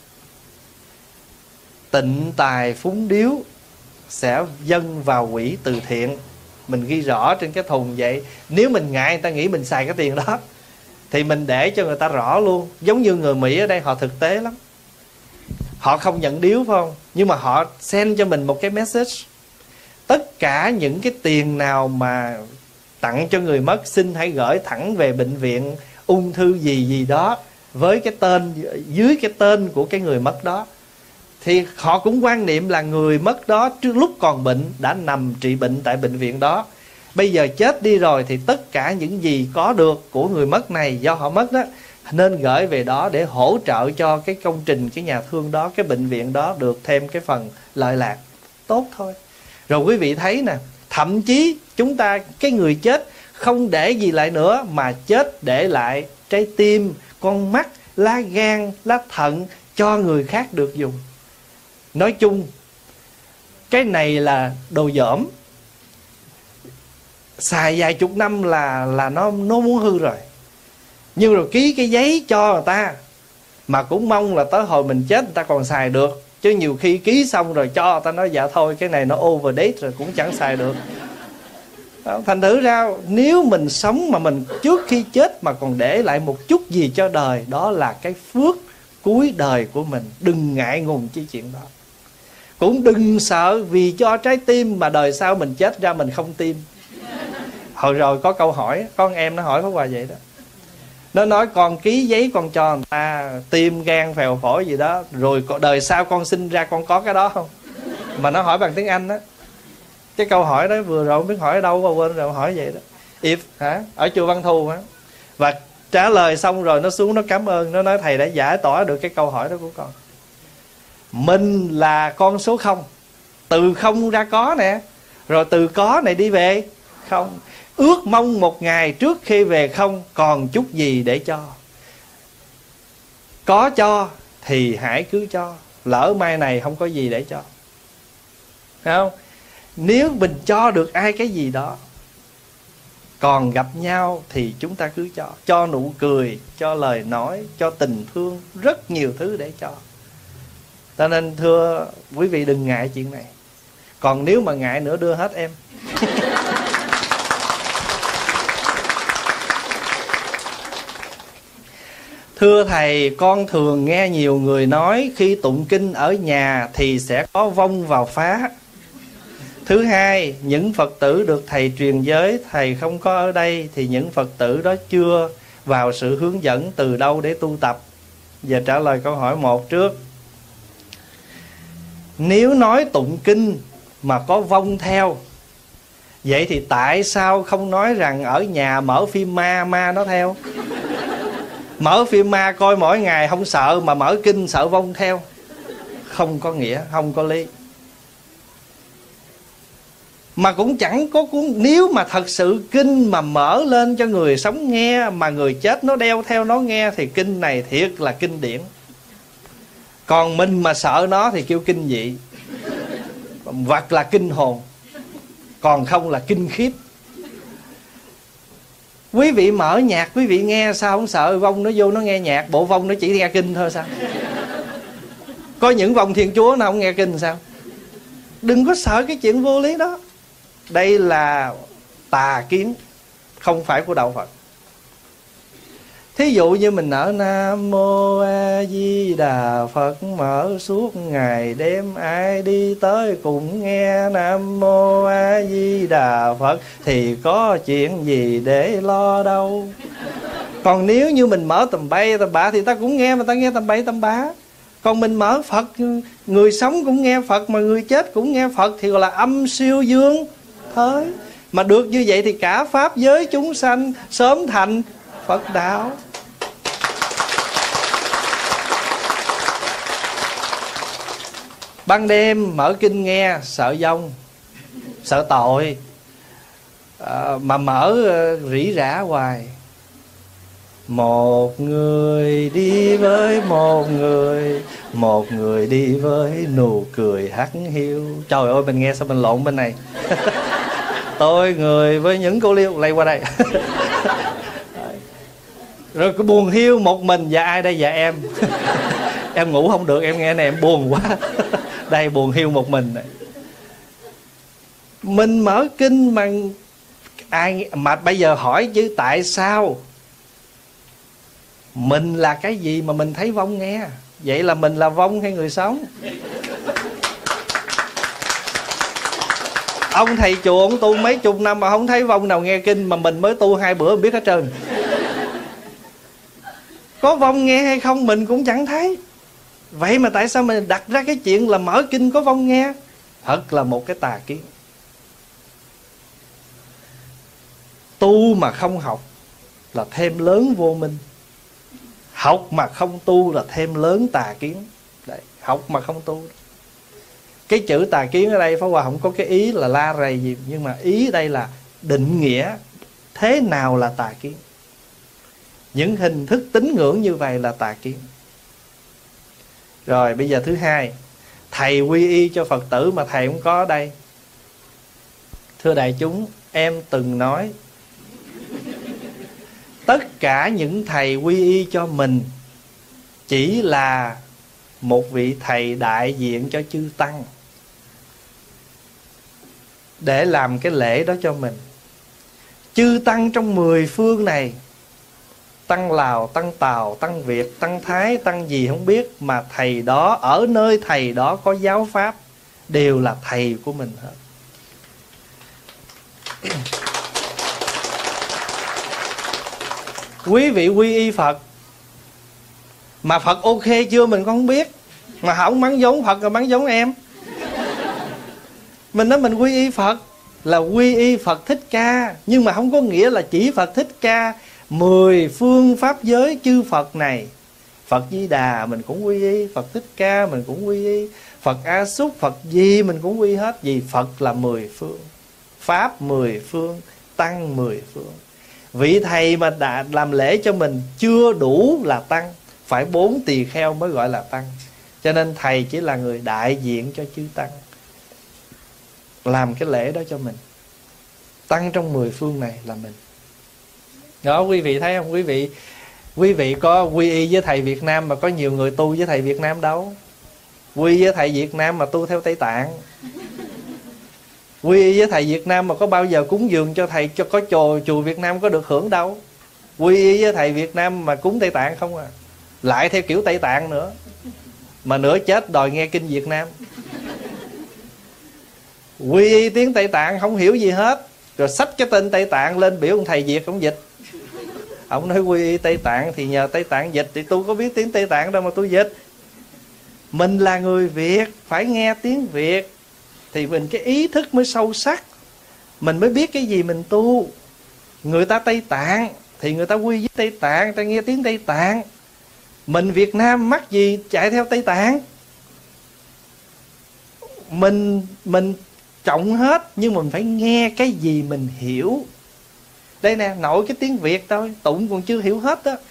Tịnh tài phúng điếu sẽ dâng vào quỹ từ thiện. Mình ghi rõ trên cái thùng vậy. Nếu mình ngại người ta nghĩ mình xài cái tiền đó thì mình để cho người ta rõ luôn. Giống như người Mỹ ở đây họ thực tế lắm. Họ không nhận điếu phải không? Nhưng mà họ send cho mình một cái message. Tất cả những cái tiền nào mà tặng cho người mất, xin hãy gửi thẳng về bệnh viện ung thư gì gì đó, với cái tên, dưới cái tên của cái người mất đó. Thì họ cũng quan niệm là người mất đó trước lúc còn bệnh đã nằm trị bệnh tại bệnh viện đó. Bây giờ chết đi rồi thì tất cả những gì có được của người mất này do họ mất đó nên gửi về đó để hỗ trợ cho cái công trình, cái nhà thương đó, cái bệnh viện đó được thêm cái phần lợi lạc. Tốt thôi. Rồi quý vị thấy nè, thậm chí chúng ta, cái người chết không để gì lại nữa, mà chết để lại trái tim, con mắt, lá gan, lá thận cho người khác được dùng. Nói chung cái này là đồ dởm, xài vài chục năm là nó muốn hư rồi. Nhưng rồi ký cái giấy cho người ta, mà cũng mong là tới hồi mình chết người ta còn xài được. Chứ nhiều khi ký xong rồi cho người ta nói dạ thôi cái này nó overdate rồi cũng chẳng xài được. Thành thử ra nếu mình sống mà mình trước khi chết mà còn để lại một chút gì cho đời, đó là cái phước cuối đời của mình. Đừng ngại ngùng chi chuyện đó. Cũng đừng sợ vì cho trái tim mà đời sau mình chết ra mình không tim. Hồi rồi có câu hỏi, con em nó hỏi Pháp Hòa vậy đó. Nó nói con ký giấy con cho người ta tim, gan, phèo, phổi gì đó, rồi đời sau con sinh ra con có cái đó không? Mà nó hỏi bằng tiếng Anh đó. Cái câu hỏi đó vừa rồi không biết hỏi ở đâu mà quên rồi, hỏi vậy đó. If hả? Ở chùa Văn Thù hả? Và trả lời xong rồi nó xuống nó cảm ơn. Nó nói thầy đã giải tỏa được cái câu hỏi đó của con. Mình là con số 0, từ không ra có nè, rồi từ có này đi về không. Ước mong một ngày trước khi về không còn chút gì để cho. Có cho thì hãy cứ cho, lỡ mai này không có gì để cho. Thấy không? Nếu mình cho được ai cái gì đó, còn gặp nhau thì chúng ta cứ cho. Cho nụ cười, cho lời nói, cho tình thương, rất nhiều thứ để cho. Cho nên thưa quý vị đừng ngại chuyện này. Còn nếu mà ngại nữa đưa hết em. Thưa thầy, con thường nghe nhiều người nói khi tụng kinh ở nhà thì sẽ có vong vào phá. Thứ hai, những Phật tử được thầy truyền giới, thầy không có ở đây thì những Phật tử đó chưa vào sự hướng dẫn từ đâu để tu tập. Giờ trả lời câu hỏi 1 trước. Nếu nói tụng kinh mà có vong theo, vậy thì tại sao không nói rằng ở nhà mở phim ma nó theo? Mở phim ma coi mỗi ngày không sợ, mà mở kinh sợ vong theo. Không có nghĩa, không có lý. Mà cũng chẳng có cuốn. Nếu mà thật sự kinh mà mở lên cho người sống nghe, mà người chết nó đeo theo nó nghe, thì kinh này thiệt là kinh điển. Còn mình mà sợ nó thì kêu kinh dị, hoặc là kinh hồn, còn không là kinh khiếp. Quý vị mở nhạc quý vị nghe sao không sợ vong nó vô nó nghe nhạc? Bộ vong nó chỉ nghe kinh thôi sao? Có những vong Thiên Chúa nào không nghe kinh sao? Đừng có sợ cái chuyện vô lý đó. Đây là tà kiến, không phải của đạo Phật. Thí dụ như mình ở Nam Mô A Di Đà Phật mở suốt ngày đêm, ai đi tới cũng nghe Nam Mô A Di Đà Phật, thì có chuyện gì để lo đâu. Còn nếu như mình mở tầm bay tầm bạ thì ta cũng nghe, mà ta nghe tầm bay tầm bạ. Còn mình mở Phật, người sống cũng nghe Phật, mà người chết cũng nghe Phật, thì gọi là âm siêu dương thới. Mà được như vậy thì cả pháp giới chúng sanh sớm thành Phật đạo. Ban đêm mở kinh nghe sợ vong, sợ tội, mà mở rỉ rả hoài. Một người đi với một người đi với nụ cười hắt hiu. Trời ơi, mình nghe sao mình lộn bên này. Tôi người với những cô liêu lây qua đây. Rồi cái buồn hiu một mình. Và ai đây? Dạ em. Em ngủ không được, em nghe này em buồn quá. Đây buồn hiu một mình này. Mình mở kinh mà ai mà bây giờ hỏi chứ tại sao mình là cái gì mà mình thấy vong nghe? Vậy là mình là vong hay người sống? Ông thầy chùa ông tu mấy chục năm mà không thấy vong nào nghe kinh, mà mình mới tu 2 bữa biết hết trơn. Có vong nghe hay không mình cũng chẳng thấy. Vậy mà tại sao mình đặt ra cái chuyện là mở kinh có vong nghe? Thật là một cái tà kiến. Tu mà không học là thêm lớn vô minh. Học mà không tu là thêm lớn tà kiến. Đấy, học mà không tu. Cái chữ tà kiến ở đây Pháp Hòa không có cái ý là la rầy gì, nhưng mà ý đây là định nghĩa thế nào là tà kiến. Những hình thức tín ngưỡng như vậy là tà kiến. Rồi bây giờ thứ hai, thầy quy y cho Phật tử mà thầy không có ở đây. Thưa đại chúng, em từng nói tất cả những thầy quy y cho mình chỉ là một vị thầy đại diện cho chư Tăng, để làm cái lễ đó cho mình. Chư Tăng trong 10 phương này, Tăng Lào, Tăng Tàu, Tăng Việt, Tăng Thái, Tăng gì không biết, mà thầy đó, ở nơi thầy đó có giáo pháp, đều là thầy của mình hết. Quý vị quy y Phật mà Phật ok chưa mình không biết, mà không bắn giống Phật rồi bắn giống em. Mình nói mình quy y Phật là quy y Phật Thích Ca, nhưng mà không có nghĩa là chỉ Phật Thích Ca. 10 phương pháp giới chư Phật này, Phật Di Đà mình cũng quy y, Phật Thích Ca mình cũng quy y, Phật A Xúc, Phật gì mình cũng quy hết. Vì Phật là 10 phương, Pháp 10 phương, Tăng 10 phương. Vị thầy mà đã làm lễ cho mình chưa đủ là Tăng, phải 4 tỳ kheo mới gọi là Tăng. Cho nên thầy chỉ là người đại diện cho chư Tăng, làm cái lễ đó cho mình. Tăng trong 10 phương này là mình. Đó, quý vị thấy không? Quý vị có quy y với thầy Việt Nam, mà có nhiều người tu với thầy Việt Nam đâu. Quy với thầy Việt Nam mà tu theo Tây Tạng. Quy y với thầy Việt Nam mà có bao giờ cúng dường cho thầy, cho có chùa Việt Nam có được hưởng đâu. Quy y với thầy Việt Nam mà cúng Tây Tạng không à. Lại theo kiểu Tây Tạng nữa, mà nửa chết đòi nghe kinh Việt Nam. Quy y tiếng Tây Tạng không hiểu gì hết, rồi xách cái tên Tây Tạng lên biểu ông thầy Việt ông dịch. Ông nói quy y Tây Tạng thì nhờ Tây Tạng dịch, thì tôi có biết tiếng Tây Tạng đâu mà tôi dịch. Mình là người Việt, phải nghe tiếng Việt thì mình cái ý thức mới sâu sắc, mình mới biết cái gì mình tu. Người ta Tây Tạng thì người ta quy với Tây Tạng, ta nghe tiếng Tây Tạng. Mình Việt Nam mắc gì chạy theo Tây Tạng. Mình trọng hết, nhưng mình phải nghe cái gì mình hiểu. Đây nè, nội cái tiếng Việt thôi, tụng còn chưa hiểu hết đó.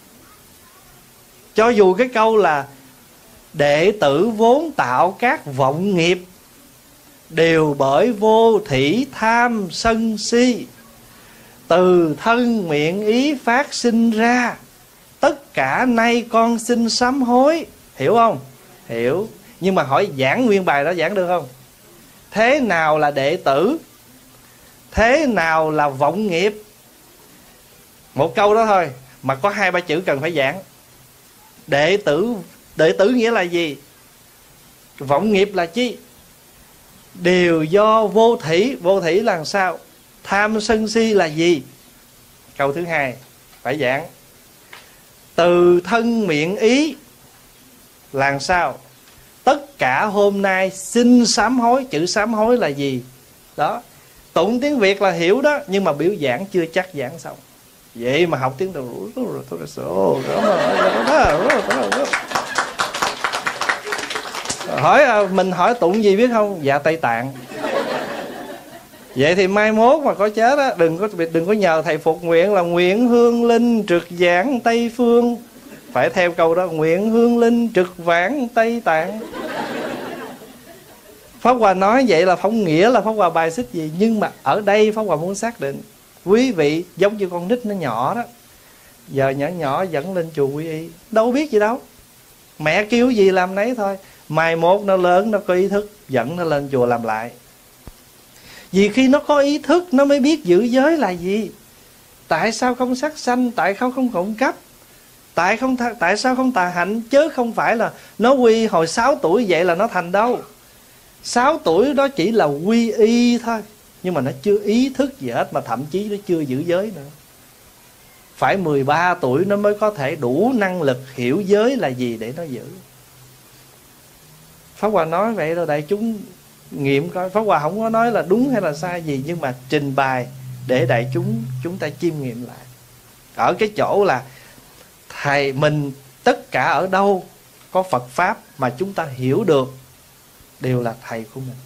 Cho dù cái câu là đệ tử vốn tạo các vọng nghiệp, đều bởi vô thỉ tham sân si, từ thân miệng ý phát sinh ra, tất cả nay con xin sám hối. Hiểu không? Hiểu. Nhưng mà hỏi giảng nguyên bài đó giảng được không? Thế nào là đệ tử? Thế nào là vọng nghiệp? Một câu đó thôi mà có 2-3 chữ cần phải giảng. Đệ tử nghĩa là gì? Vọng nghiệp là chi? Đều do vô thỉ. Vô thỉ là sao? Tham sân si là gì? Câu thứ 2 phải giảng. Từ thân miệng ý là sao? Tất cả hôm nay xin sám hối. Chữ sám hối là gì? Đó. Tụng tiếng Việt là hiểu đó, nhưng mà biểu giảng chưa chắc giảng xong. Vậy mà học tiếng đầu hỏi mình hỏi tụng gì biết không? Dạ Tây Tạng. Vậy thì mai mốt mà có chết á, đừng có nhờ thầy phục nguyện là nguyện hương linh trực giảng Tây Phương. Phải theo câu đó, nguyện hương linh trực vãng Tây Tạng. Pháp Hòa nói vậy là không nghĩa là Pháp Hòa bài xích gì, nhưng mà ở đây Pháp Hòa muốn xác định quý vị giống như con nít nó nhỏ đó, giờ nhỏ dẫn lên chùa quy y, đâu biết gì đâu, mẹ kêu gì làm nấy thôi. Mai mốt nó lớn, nó có ý thức, dẫn nó lên chùa làm lại. Vì khi nó có ý thức, nó mới biết giữ giới là gì. Tại sao không sát sanh? Tại sao không trộm cắp? Tại sao không tà hạnh? Chứ không phải là nó quy hồi 6 tuổi vậy là nó thành đâu. 6 tuổi đó chỉ là quy y thôi, nhưng mà nó chưa ý thức gì hết, mà thậm chí nó chưa giữ giới nữa. Phải 13 tuổi nó mới có thể đủ năng lực hiểu giới là gì để nó giữ. Pháp Hòa nói vậy rồi đại chúng nghiệm coi. Pháp Hòa không có nói là đúng hay là sai gì, nhưng mà trình bày để đại chúng ta chiêm nghiệm lại. Ở cái chỗ là thầy mình tất cả ở đâu có Phật Pháp mà chúng ta hiểu được đều là thầy của mình.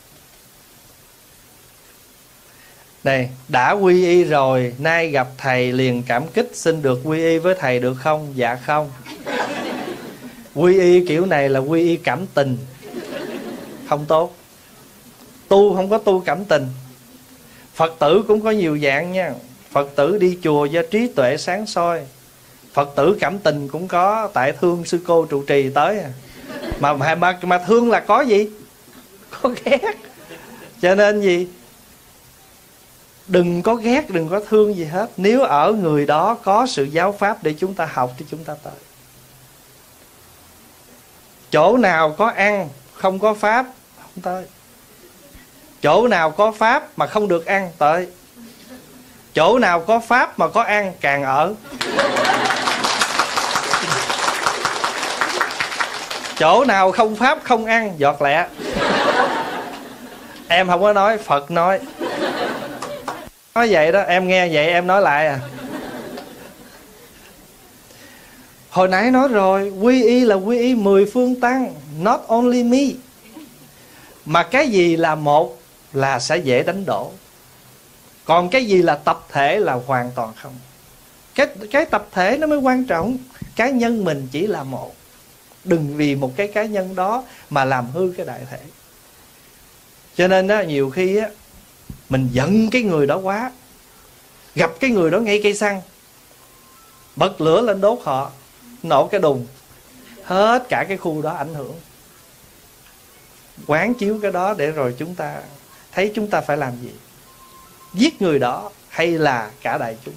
Đây, đã quy y rồi, nay gặp thầy liền cảm kích, xin được quy y với thầy được không? Dạ không. Quy y kiểu này là quy y cảm tình, không tốt. Tu không có tu cảm tình. Phật tử cũng có nhiều dạng nha. Phật tử đi chùa do trí tuệ sáng soi. Phật tử cảm tình cũng có, tại thương sư cô trụ trì tới à. Mà thương là có gì? Có ghét. Cho nên gì? Đừng có ghét, đừng có thương gì hết. Nếu ở người đó có sự giáo pháp để chúng ta học thì chúng ta tới. Chỗ nào có ăn không có pháp không tới. Chỗ nào có pháp mà không được ăn tới. Chỗ nào có pháp mà có ăn càng ở. Chỗ nào không pháp không ăn giọt lẹ. Em không có nói, Phật nói. Nói vậy đó, em nghe vậy em nói lại à. Hồi nãy nói rồi, quy y là quy y 10 phương tăng, not only me. Mà cái gì là một là sẽ dễ đánh đổ. Còn cái gì là tập thể là hoàn toàn không. Cái tập thể nó mới quan trọng. Cá nhân mình chỉ là một. Đừng vì một cái cá nhân đó mà làm hư cái đại thể. Cho nên á, nhiều khi á, mình giận cái người đó quá, gặp cái người đó ngay cây xăng, bật lửa lên đốt họ, nổ cái đùng, hết cả cái khu đó ảnh hưởng. Quán chiếu cái đó để rồi chúng ta thấy chúng ta phải làm gì. Giết người đó hay là cả đại chúng.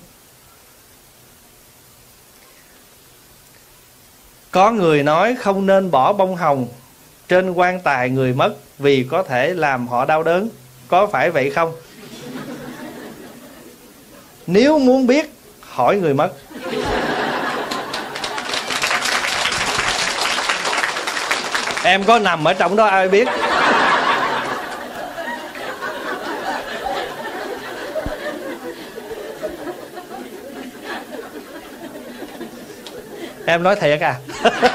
Có người nói không nên bỏ bông hồng trên quan tài người mất vì có thể làm họ đau đớn. Có phải vậy không? Nếu muốn biết, hỏi người mất. Em có nằm ở trong đó ai biết. Em nói thiệt à?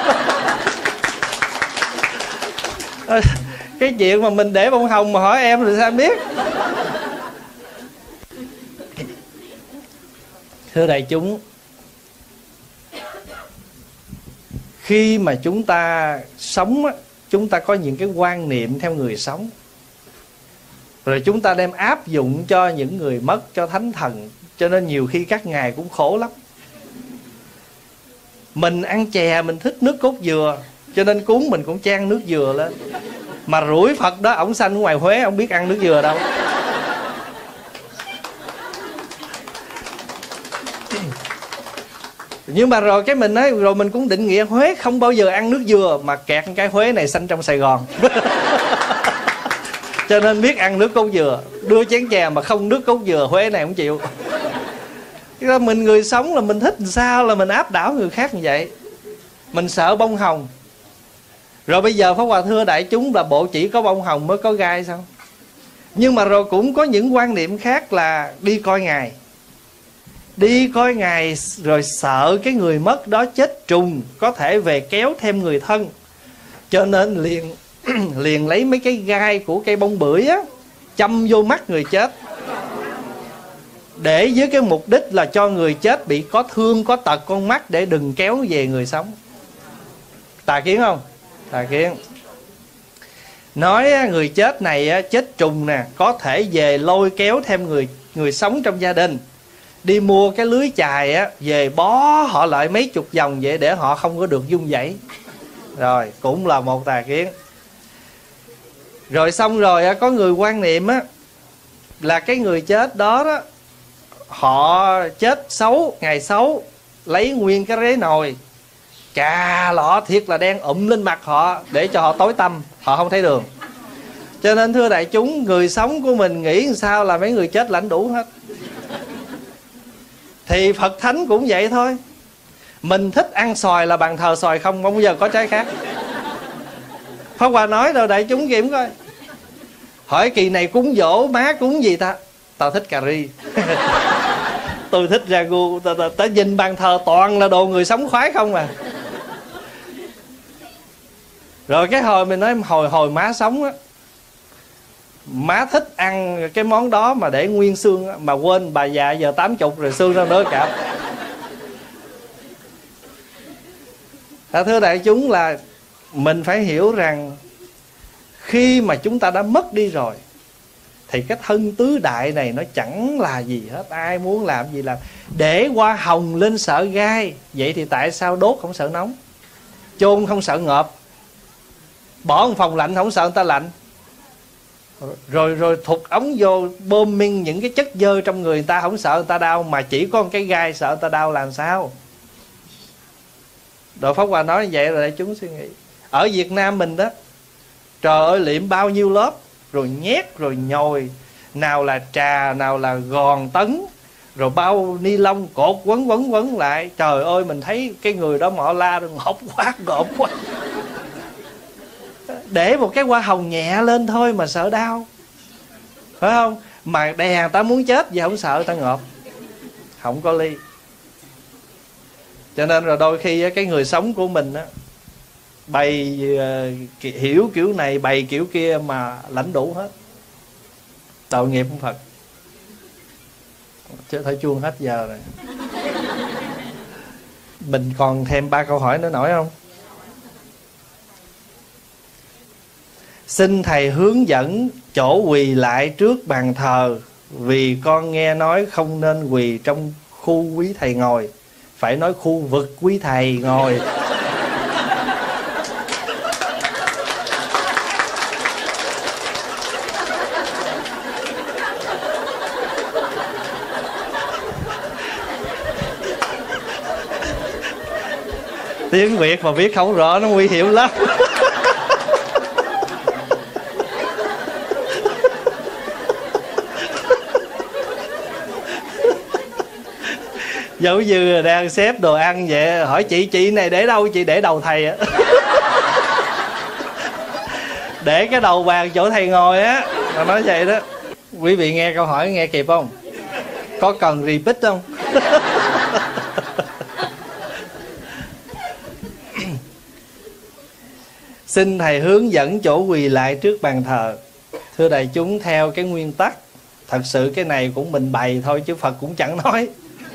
Cái chuyện mà mình để bông hồng mà hỏi em thì sao em biết. Thưa đại chúng, khi mà chúng ta sống, chúng ta có những cái quan niệm theo người sống, rồi chúng ta đem áp dụng cho những người mất, cho thánh thần. Cho nên nhiều khi các ngài cũng khổ lắm. Mình ăn chè mình thích nước cốt dừa, cho nên cúng mình cũng chan nước dừa lên. Mà rủi Phật đó, ổng sanh ở ngoài Huế, ổng biết ăn nước dừa đâu. Nhưng mà rồi cái mình nói, rồi mình cũng định nghĩa Huế không bao giờ ăn nước dừa, mà kẹt cái Huế này sanh trong Sài Gòn. Cho nên biết ăn nước cốt dừa. Đưa chén chè mà không nước cốt dừa, Huế này không chịu. Mình người sống là mình thích làm sao là mình áp đảo người khác như vậy. Mình sợ bông hồng. Rồi bây giờ Pháp Hòa thưa đại chúng là bộ chỉ có bông hồng mới có gai sao? Nhưng mà rồi cũng có những quan niệm khác là đi coi ngài. Đi coi ngài rồi sợ cái người mất đó chết trùng, có thể về kéo thêm người thân. Cho nên liền lấy mấy cái gai của cây bông bưởi á, châm vô mắt người chết, để với cái mục đích là cho người chết bị có thương có tật con mắt, để đừng kéo về người sống. Tà kiến không? Tà kiến. Nói người chết này chết trùng nè, có thể về lôi kéo thêm người sống trong gia đình. Đi mua cái lưới chài á, về bó họ lại mấy chục vòng vậy để họ không có được run rẩy. Rồi cũng là một tà kiến. Rồi xong rồi có người quan niệm á, là cái người chết đó đó, họ chết xấu, ngày xấu, lấy nguyên cái rế nồi cà lọ thiệt là đen lên mặt họ, để cho họ tối tăm, họ không thấy đường. Cho nên thưa đại chúng, người sống của mình nghĩ sao là mấy người chết lãnh đủ hết. Thì Phật Thánh cũng vậy thôi. Mình thích ăn xoài là bàn thờ xoài không bao giờ có trái khác. Pháp Hòa nói rồi đại chúng kiểm coi. Hỏi kỳ này cúng dỗ má cúng gì ta? Tao thích cà ri. Tôi thích ragu. Tao nhìn bàn thờ toàn là đồ người sống khoái không à. Rồi cái hồi mình nói hồi má sống á, má thích ăn cái món đó mà để nguyên xương á, mà quên bà già giờ 80 rồi xương đâu nữa cả. Thưa đại chúng là mình phải hiểu rằng khi mà chúng ta đã mất đi rồi thì cái thân tứ đại này nó chẳng là gì hết. Ai muốn làm gì làm. Để hoa hồng lên sợ gai, vậy thì tại sao đốt không sợ nóng, chôn không sợ ngợp, bỏ một phòng lạnh không sợ người ta lạnh, rồi thụt ống vô bơm minh những cái chất dơ trong người ta không sợ người ta đau, mà chỉ có một cái gai sợ người ta đau làm sao? Đội Pháp Hòa nói như vậy rồi đại chúng suy nghĩ. Ở Việt Nam mình đó, trời ơi liệm bao nhiêu lớp, rồi nhét rồi nhồi, nào là trà, nào là gòn tấn, rồi bao ni lông cột quấn lại. Trời ơi mình thấy cái người đó mà họ la rồi ngộp quá. Để một cái hoa hồng nhẹ lên thôi mà sợ đau, phải không? Mà đè ta muốn chết vậy không sợ ta ngộp, không có ly. Cho nên rồi đôi khi cái người sống của mình á, bày hiểu kiểu này bày kiểu kia mà lãnh đủ hết. Tội nghiệp ông Phật. Chứ phải chuông hết giờ rồi. Mình còn thêm 3 câu hỏi nữa nổi không? Xin thầy hướng dẫn chỗ quỳ lại trước bàn thờ, vì con nghe nói không nên quỳ trong khu quý thầy ngồi, phải nói khu vực quý thầy ngồi. Tiếng Việt mà viết không rõ nó nguy hiểm lắm. Giống như đang xếp đồ ăn vậy, hỏi chị này để đâu? Chị để đầu thầy á. Để cái đầu bàn chỗ thầy ngồi á. Mà nói vậy đó. Quý vị nghe câu hỏi nghe kịp không? Có cần repeat không? Xin thầy hướng dẫn chỗ quỳ lại trước bàn thờ. Thưa đại chúng, theo cái nguyên tắc, thật sự cái này cũng mình bày thôi chứ Phật cũng chẳng nói.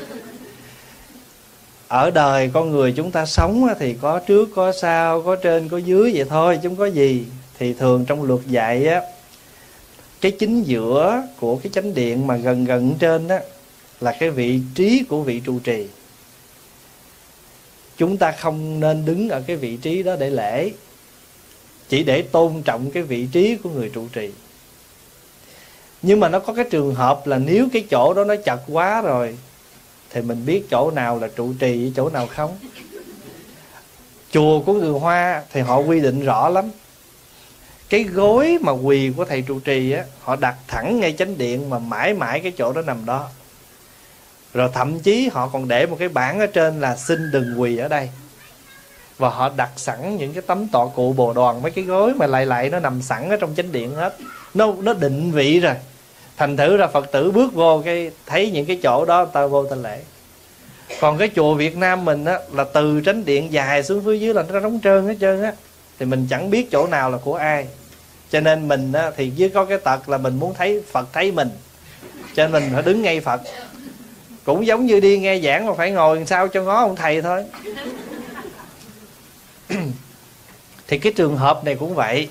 Ở đời con người chúng ta sống thì có trước có sau, có trên có dưới vậy thôi chứ không có gì. Thì thường trong luật dạy á, cái chính giữa của cái chánh điện mà gần gần trên á là cái vị trí của vị trụ trì. Chúng ta không nên đứng ở cái vị trí đó để lễ, chỉ để tôn trọng cái vị trí của người trụ trì. Nhưng mà nó có cái trường hợp là nếu cái chỗ đó nó chật quá rồi thì mình biết chỗ nào là trụ trì với chỗ nào không. Chùa của người Hoa thì họ quy định rõ lắm. Cái gối mà quỳ của thầy trụ trì á, họ đặt thẳng ngay chánh điện mà mãi mãi cái chỗ đó nằm đó. Rồi thậm chí họ còn để một cái bảng ở trên là xin đừng quỳ ở đây. Và họ đặt sẵn những cái tấm tọa cụ bồ đoàn, mấy cái gối mà lại nó nằm sẵn ở trong chánh điện hết. Nó định vị rồi. Thành thử ra Phật tử bước vô cái thấy những cái chỗ đó ta vô ta lễ. Còn cái chùa Việt Nam mình á, là từ chánh điện dài xuống phía dưới là nó trống trơn hết trơn á. Thì mình chẳng biết chỗ nào là của ai. Cho nên mình á, thì với có cái tật là mình muốn thấy Phật thấy mình. Cho nên mình phải đứng ngay Phật. Cũng giống như đi nghe giảng mà phải ngồi làm sao cho ngó ông thầy thôi. Thì cái trường hợp này cũng vậy.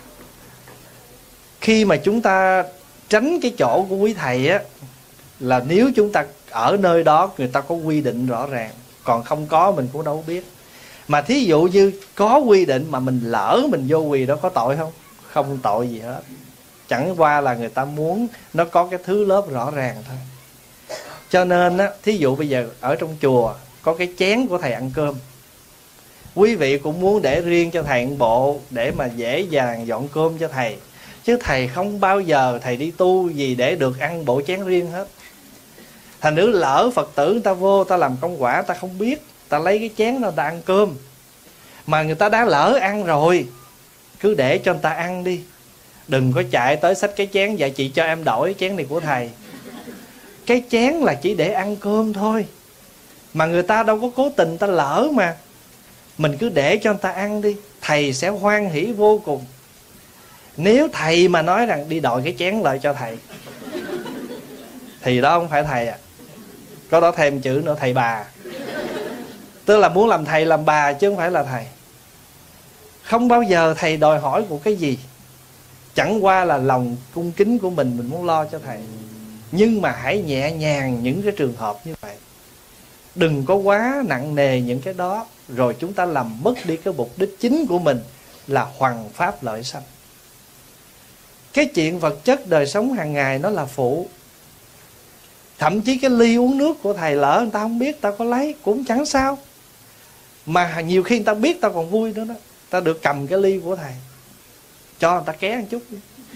Khi mà chúng ta tránh cái chỗ của quý thầy á, là nếu chúng ta ở nơi đó người ta có quy định rõ ràng. Còn không có mình cũng đâu biết. Mà thí dụ như có quy định mà mình lỡ mình vô quỳ đó có tội không? Không tội gì hết. Chẳng qua là người ta muốn nó có cái thứ lớp rõ ràng thôi. Cho nên á, thí dụ bây giờ ở trong chùa có cái chén của thầy ăn cơm, quý vị cũng muốn để riêng cho thầy một bộ để mà dễ dàng dọn cơm cho thầy. Chứ thầy không bao giờ thầy đi tu gì để được ăn bộ chén riêng hết. Thành nữ lỡ Phật tử người ta vô ta làm công quả ta không biết, ta lấy cái chén đó ta ăn cơm. Mà người ta đã lỡ ăn rồi, cứ để cho người ta ăn đi. Đừng có chạy tới xách cái chén, dạ chị cho em đổi chén này của thầy. Cái chén là chỉ để ăn cơm thôi. Mà người ta đâu có cố tình ta lỡ mà. Mình cứ để cho người ta ăn đi, thầy sẽ hoan hỷ vô cùng. Nếu thầy mà nói rằng đi đòi cái chén lại cho thầy thì đó không phải thầy à. Có đó thêm chữ nữa, thầy bà. Tức là muốn làm thầy làm bà chứ không phải là thầy. Không bao giờ thầy đòi hỏi của cái gì. Chẳng qua là lòng cung kính của mình muốn lo cho thầy. Nhưng mà hãy nhẹ nhàng những cái trường hợp như vậy. Đừng có quá nặng nề những cái đó. Rồi chúng ta làm mất đi cái mục đích chính của mình là hoằng pháp lợi sanh. Cái chuyện vật chất đời sống hàng ngày nó là phụ. Thậm chí cái ly uống nước của thầy lỡ người ta không biết, ta có lấy cũng chẳng sao. Mà nhiều khi người ta biết ta còn vui nữa đó. Ta được cầm cái ly của thầy, cho người ta ké một chút.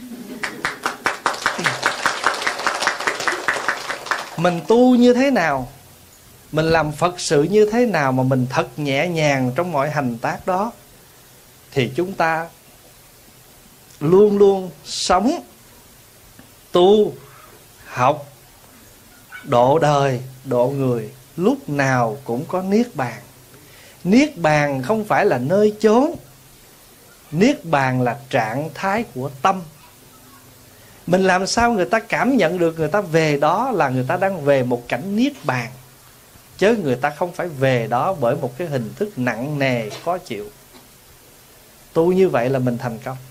Mình tu như thế nào, mình làm Phật sự như thế nào mà mình thật nhẹ nhàng trong mọi hành tác đó, thì chúng ta luôn luôn sống, tu, học, độ đời, độ người lúc nào cũng có niết bàn. Niết bàn không phải là nơi chốn, niết bàn là trạng thái của tâm. Mình làm sao người ta cảm nhận được người ta về đó là người ta đang về một cảnh niết bàn, chứ người ta không phải về đó bởi một cái hình thức nặng nề khó chịu. Tu như vậy là mình thành công.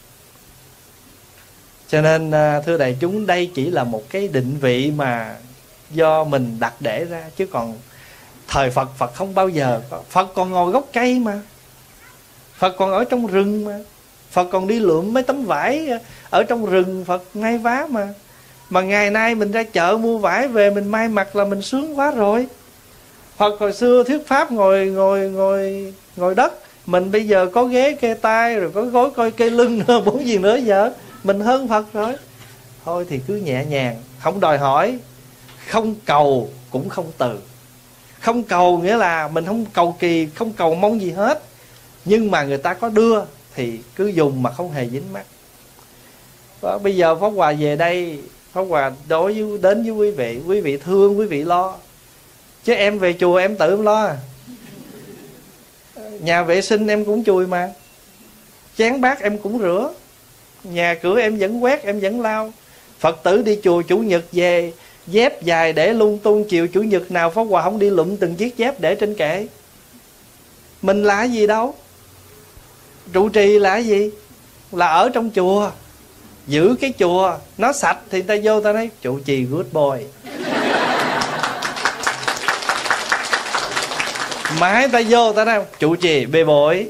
Cho nên thưa đại chúng, đây chỉ là một cái định vị mà do mình đặt để ra, chứ còn thời Phật, Phật không bao giờ. Phật còn ngồi gốc cây mà, Phật còn ở trong rừng mà, Phật còn đi lượm mấy tấm vải ở trong rừng, Phật may vá mà. Mà ngày nay mình ra chợ mua vải về mình may mặc là mình sướng quá rồi. Phật hồi xưa thuyết pháp ngồi đất, mình bây giờ có ghế kê tay rồi có gối coi kê lưng nữa, muốn gì nữa giờ, mình hơn Phật rồi. Thôi thì cứ nhẹ nhàng, không đòi hỏi, không cầu cũng không từ. Không cầu nghĩa là mình không cầu kỳ, không cầu mong gì hết, nhưng mà người ta có đưa thì cứ dùng mà không hề dính mắt. Và bây giờ Pháp Hòa về đây, Pháp Hòa đến với quý vị thương, quý vị lo. Chứ em về chùa em tự em lo à. Nhà vệ sinh em cũng chùi mà, chén bát em cũng rửa, nhà cửa em vẫn quét, em vẫn lau. Phật tử đi chùa Chủ nhật về, dép dài để lung tung, chiều Chủ nhật nào Pháp Hòa không đi lụm từng chiếc dép để trên kệ. Mình là cái gì đâu. Trụ trì là cái gì? Là ở trong chùa, giữ cái chùa nó sạch thì người ta vô ta nói trụ trì good boy. Mãi ta vô ta nói trụ trì bê bối.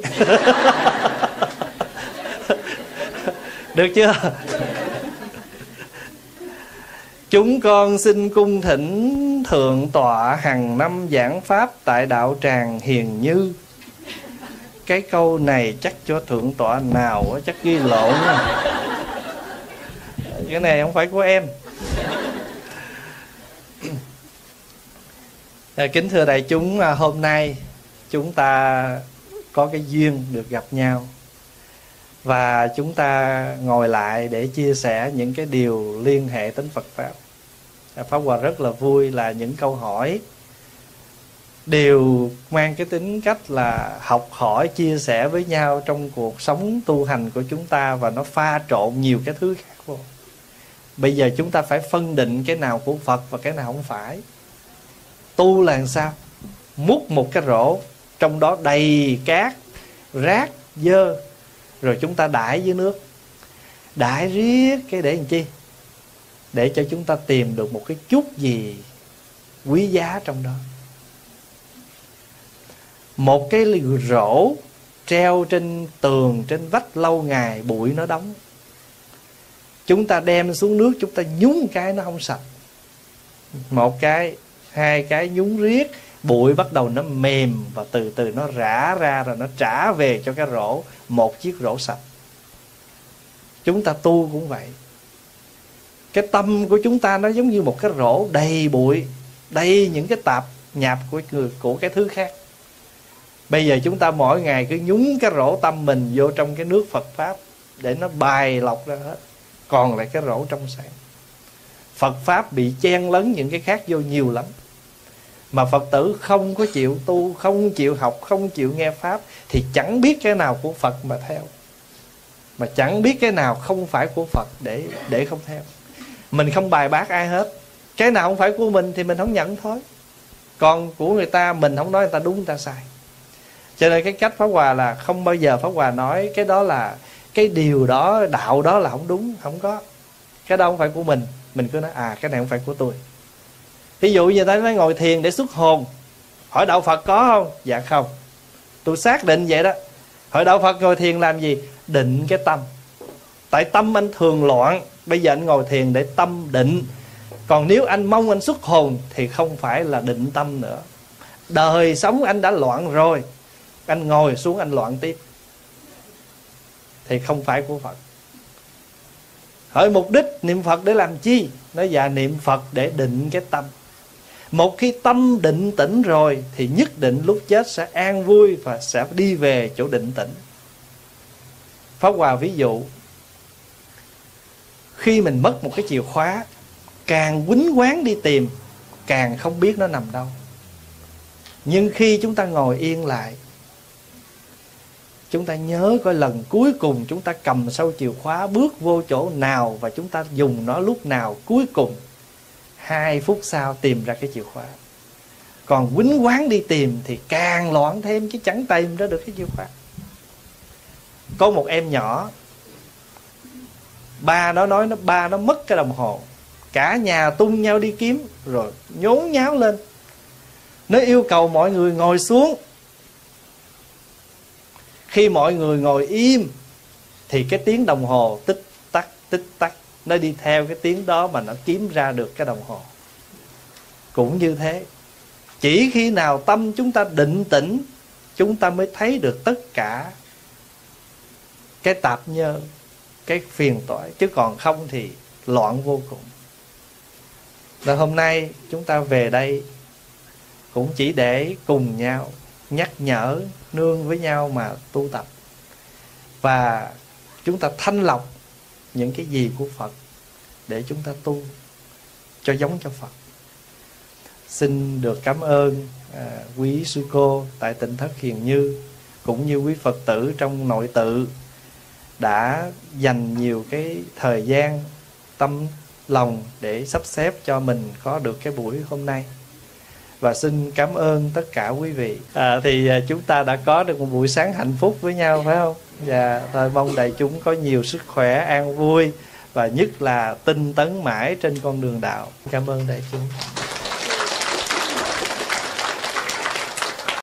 Được chưa? Chúng con xin cung thỉnh Thượng tọa hàng năm giảng pháp tại đạo tràng Hiền Như. Cái câu này chắc cho Thượng tọa nào chắc ghi lộn. Cái này không phải của em. Kính thưa đại chúng, hôm nay chúng ta có cái duyên được gặp nhau, và chúng ta ngồi lại để chia sẻ những cái điều liên hệ đến Phật Pháp. Pháp Hòa rất là vui là những câu hỏi đều mang cái tính cách là học hỏi, chia sẻ với nhau trong cuộc sống tu hành của chúng ta, và nó pha trộn nhiều cái thứ khác vô. Bây giờ chúng ta phải phân định cái nào của Phật và cái nào không phải. Tu là làm sao? Múc một cái rổ, trong đó đầy cát, rác, dơ, rồi chúng ta đãi dưới nước. Đãi riết cái để làm chi? Để cho chúng ta tìm được một cái chút gì quý giá trong đó. Một cái rổ treo trên tường, trên vách lâu ngày, bụi nó đóng. Chúng ta đem xuống nước, chúng ta nhúng cái nó không sạch. Một cái, hai cái nhúng riết, bụi bắt đầu nó mềm, và từ từ nó rã ra, rồi nó trả về cho cái rổ, một chiếc rổ sạch. Chúng ta tu cũng vậy. Cái tâm của chúng ta nó giống như một cái rổ đầy bụi, đầy những cái tạp nhạp của cái thứ khác. Bây giờ chúng ta mỗi ngày cứ nhúng cái rổ tâm mình vô trong cái nước Phật Pháp để nó bài lọc ra hết, còn lại cái rổ trong sáng. Phật Pháp bị chen lấn những cái khác vô nhiều lắm. Mà Phật tử không có chịu tu, không chịu học, không chịu nghe Pháp, thì chẳng biết cái nào của Phật mà theo, mà chẳng biết cái nào không phải của Phật để không theo. Mình không bài bác ai hết. Cái nào không phải của mình thì mình không nhận thôi. Còn của người ta mình không nói người ta đúng, người ta sai. Cho nên cái cách Pháp Hòa là không bao giờ Pháp Hòa nói cái đó là, cái điều đó, đạo đó là không đúng. Không có. Cái đó không phải của mình. Mình cứ nói cái này không phải của tôi. Ví dụ như ta nói ngồi thiền để xuất hồn, hỏi đạo Phật có không? Dạ không. Tôi xác định vậy đó. Hỏi đạo Phật ngồi thiền làm gì? Định cái tâm. Tại tâm anh thường loạn, bây giờ anh ngồi thiền để tâm định. Còn nếu anh mong anh xuất hồn thì không phải là định tâm nữa. Đời sống anh đã loạn rồi, anh ngồi xuống anh loạn tiếp, thì không phải của Phật. Hỏi mục đích niệm Phật để làm chi? Nói dạ niệm Phật để định cái tâm. Một khi tâm định tĩnh rồi thì nhất định lúc chết sẽ an vui và sẽ đi về chỗ định tĩnh. Pháp Hòa ví dụ, khi mình mất một cái chìa khóa, càng quýnh quáng đi tìm, càng không biết nó nằm đâu. Nhưng khi chúng ta ngồi yên lại, chúng ta nhớ coi lần cuối cùng chúng ta cầm sâu chìa khóa bước vô chỗ nào và chúng ta dùng nó lúc nào cuối cùng. 2 phút sau tìm ra cái chìa khóa. Còn quýnh quáng đi tìm thì càng loạn thêm, chứ chẳng tìm ra được cái chìa khóa. Có một em nhỏ, ba nó nói ba nó mất cái đồng hồ. Cả nhà tung nhau đi kiếm, rồi nhốn nháo lên. Nó yêu cầu mọi người ngồi xuống. Khi mọi người ngồi im thì cái tiếng đồng hồ tích tắc, nó đi theo cái tiếng đó mà nó kiếm ra được cái đồng hồ. Cũng như thế, chỉ khi nào tâm chúng ta định tĩnh, chúng ta mới thấy được tất cả cái tạp nhơ, cái phiền toái. Chứ còn không thì loạn vô cùng. Và hôm nay chúng ta về đây cũng chỉ để cùng nhau nhắc nhở, nương với nhau mà tu tập. Và chúng ta thanh lọc những cái gì của Phật để chúng ta tu cho giống cho Phật. Xin được cảm ơn quý sư cô tại Tịnh Thất Hiền Như, cũng như quý Phật tử trong nội tự đã dành nhiều cái thời gian, tâm lòng để sắp xếp cho mình có được cái buổi hôm nay. Và xin cảm ơn tất cả quý vị. Thì chúng ta đã có được một buổi sáng hạnh phúc với nhau, phải không? Và thôi mong đại chúng có nhiều sức khỏe, an vui, và nhất là tinh tấn mãi trên con đường đạo. Cảm ơn đại chúng.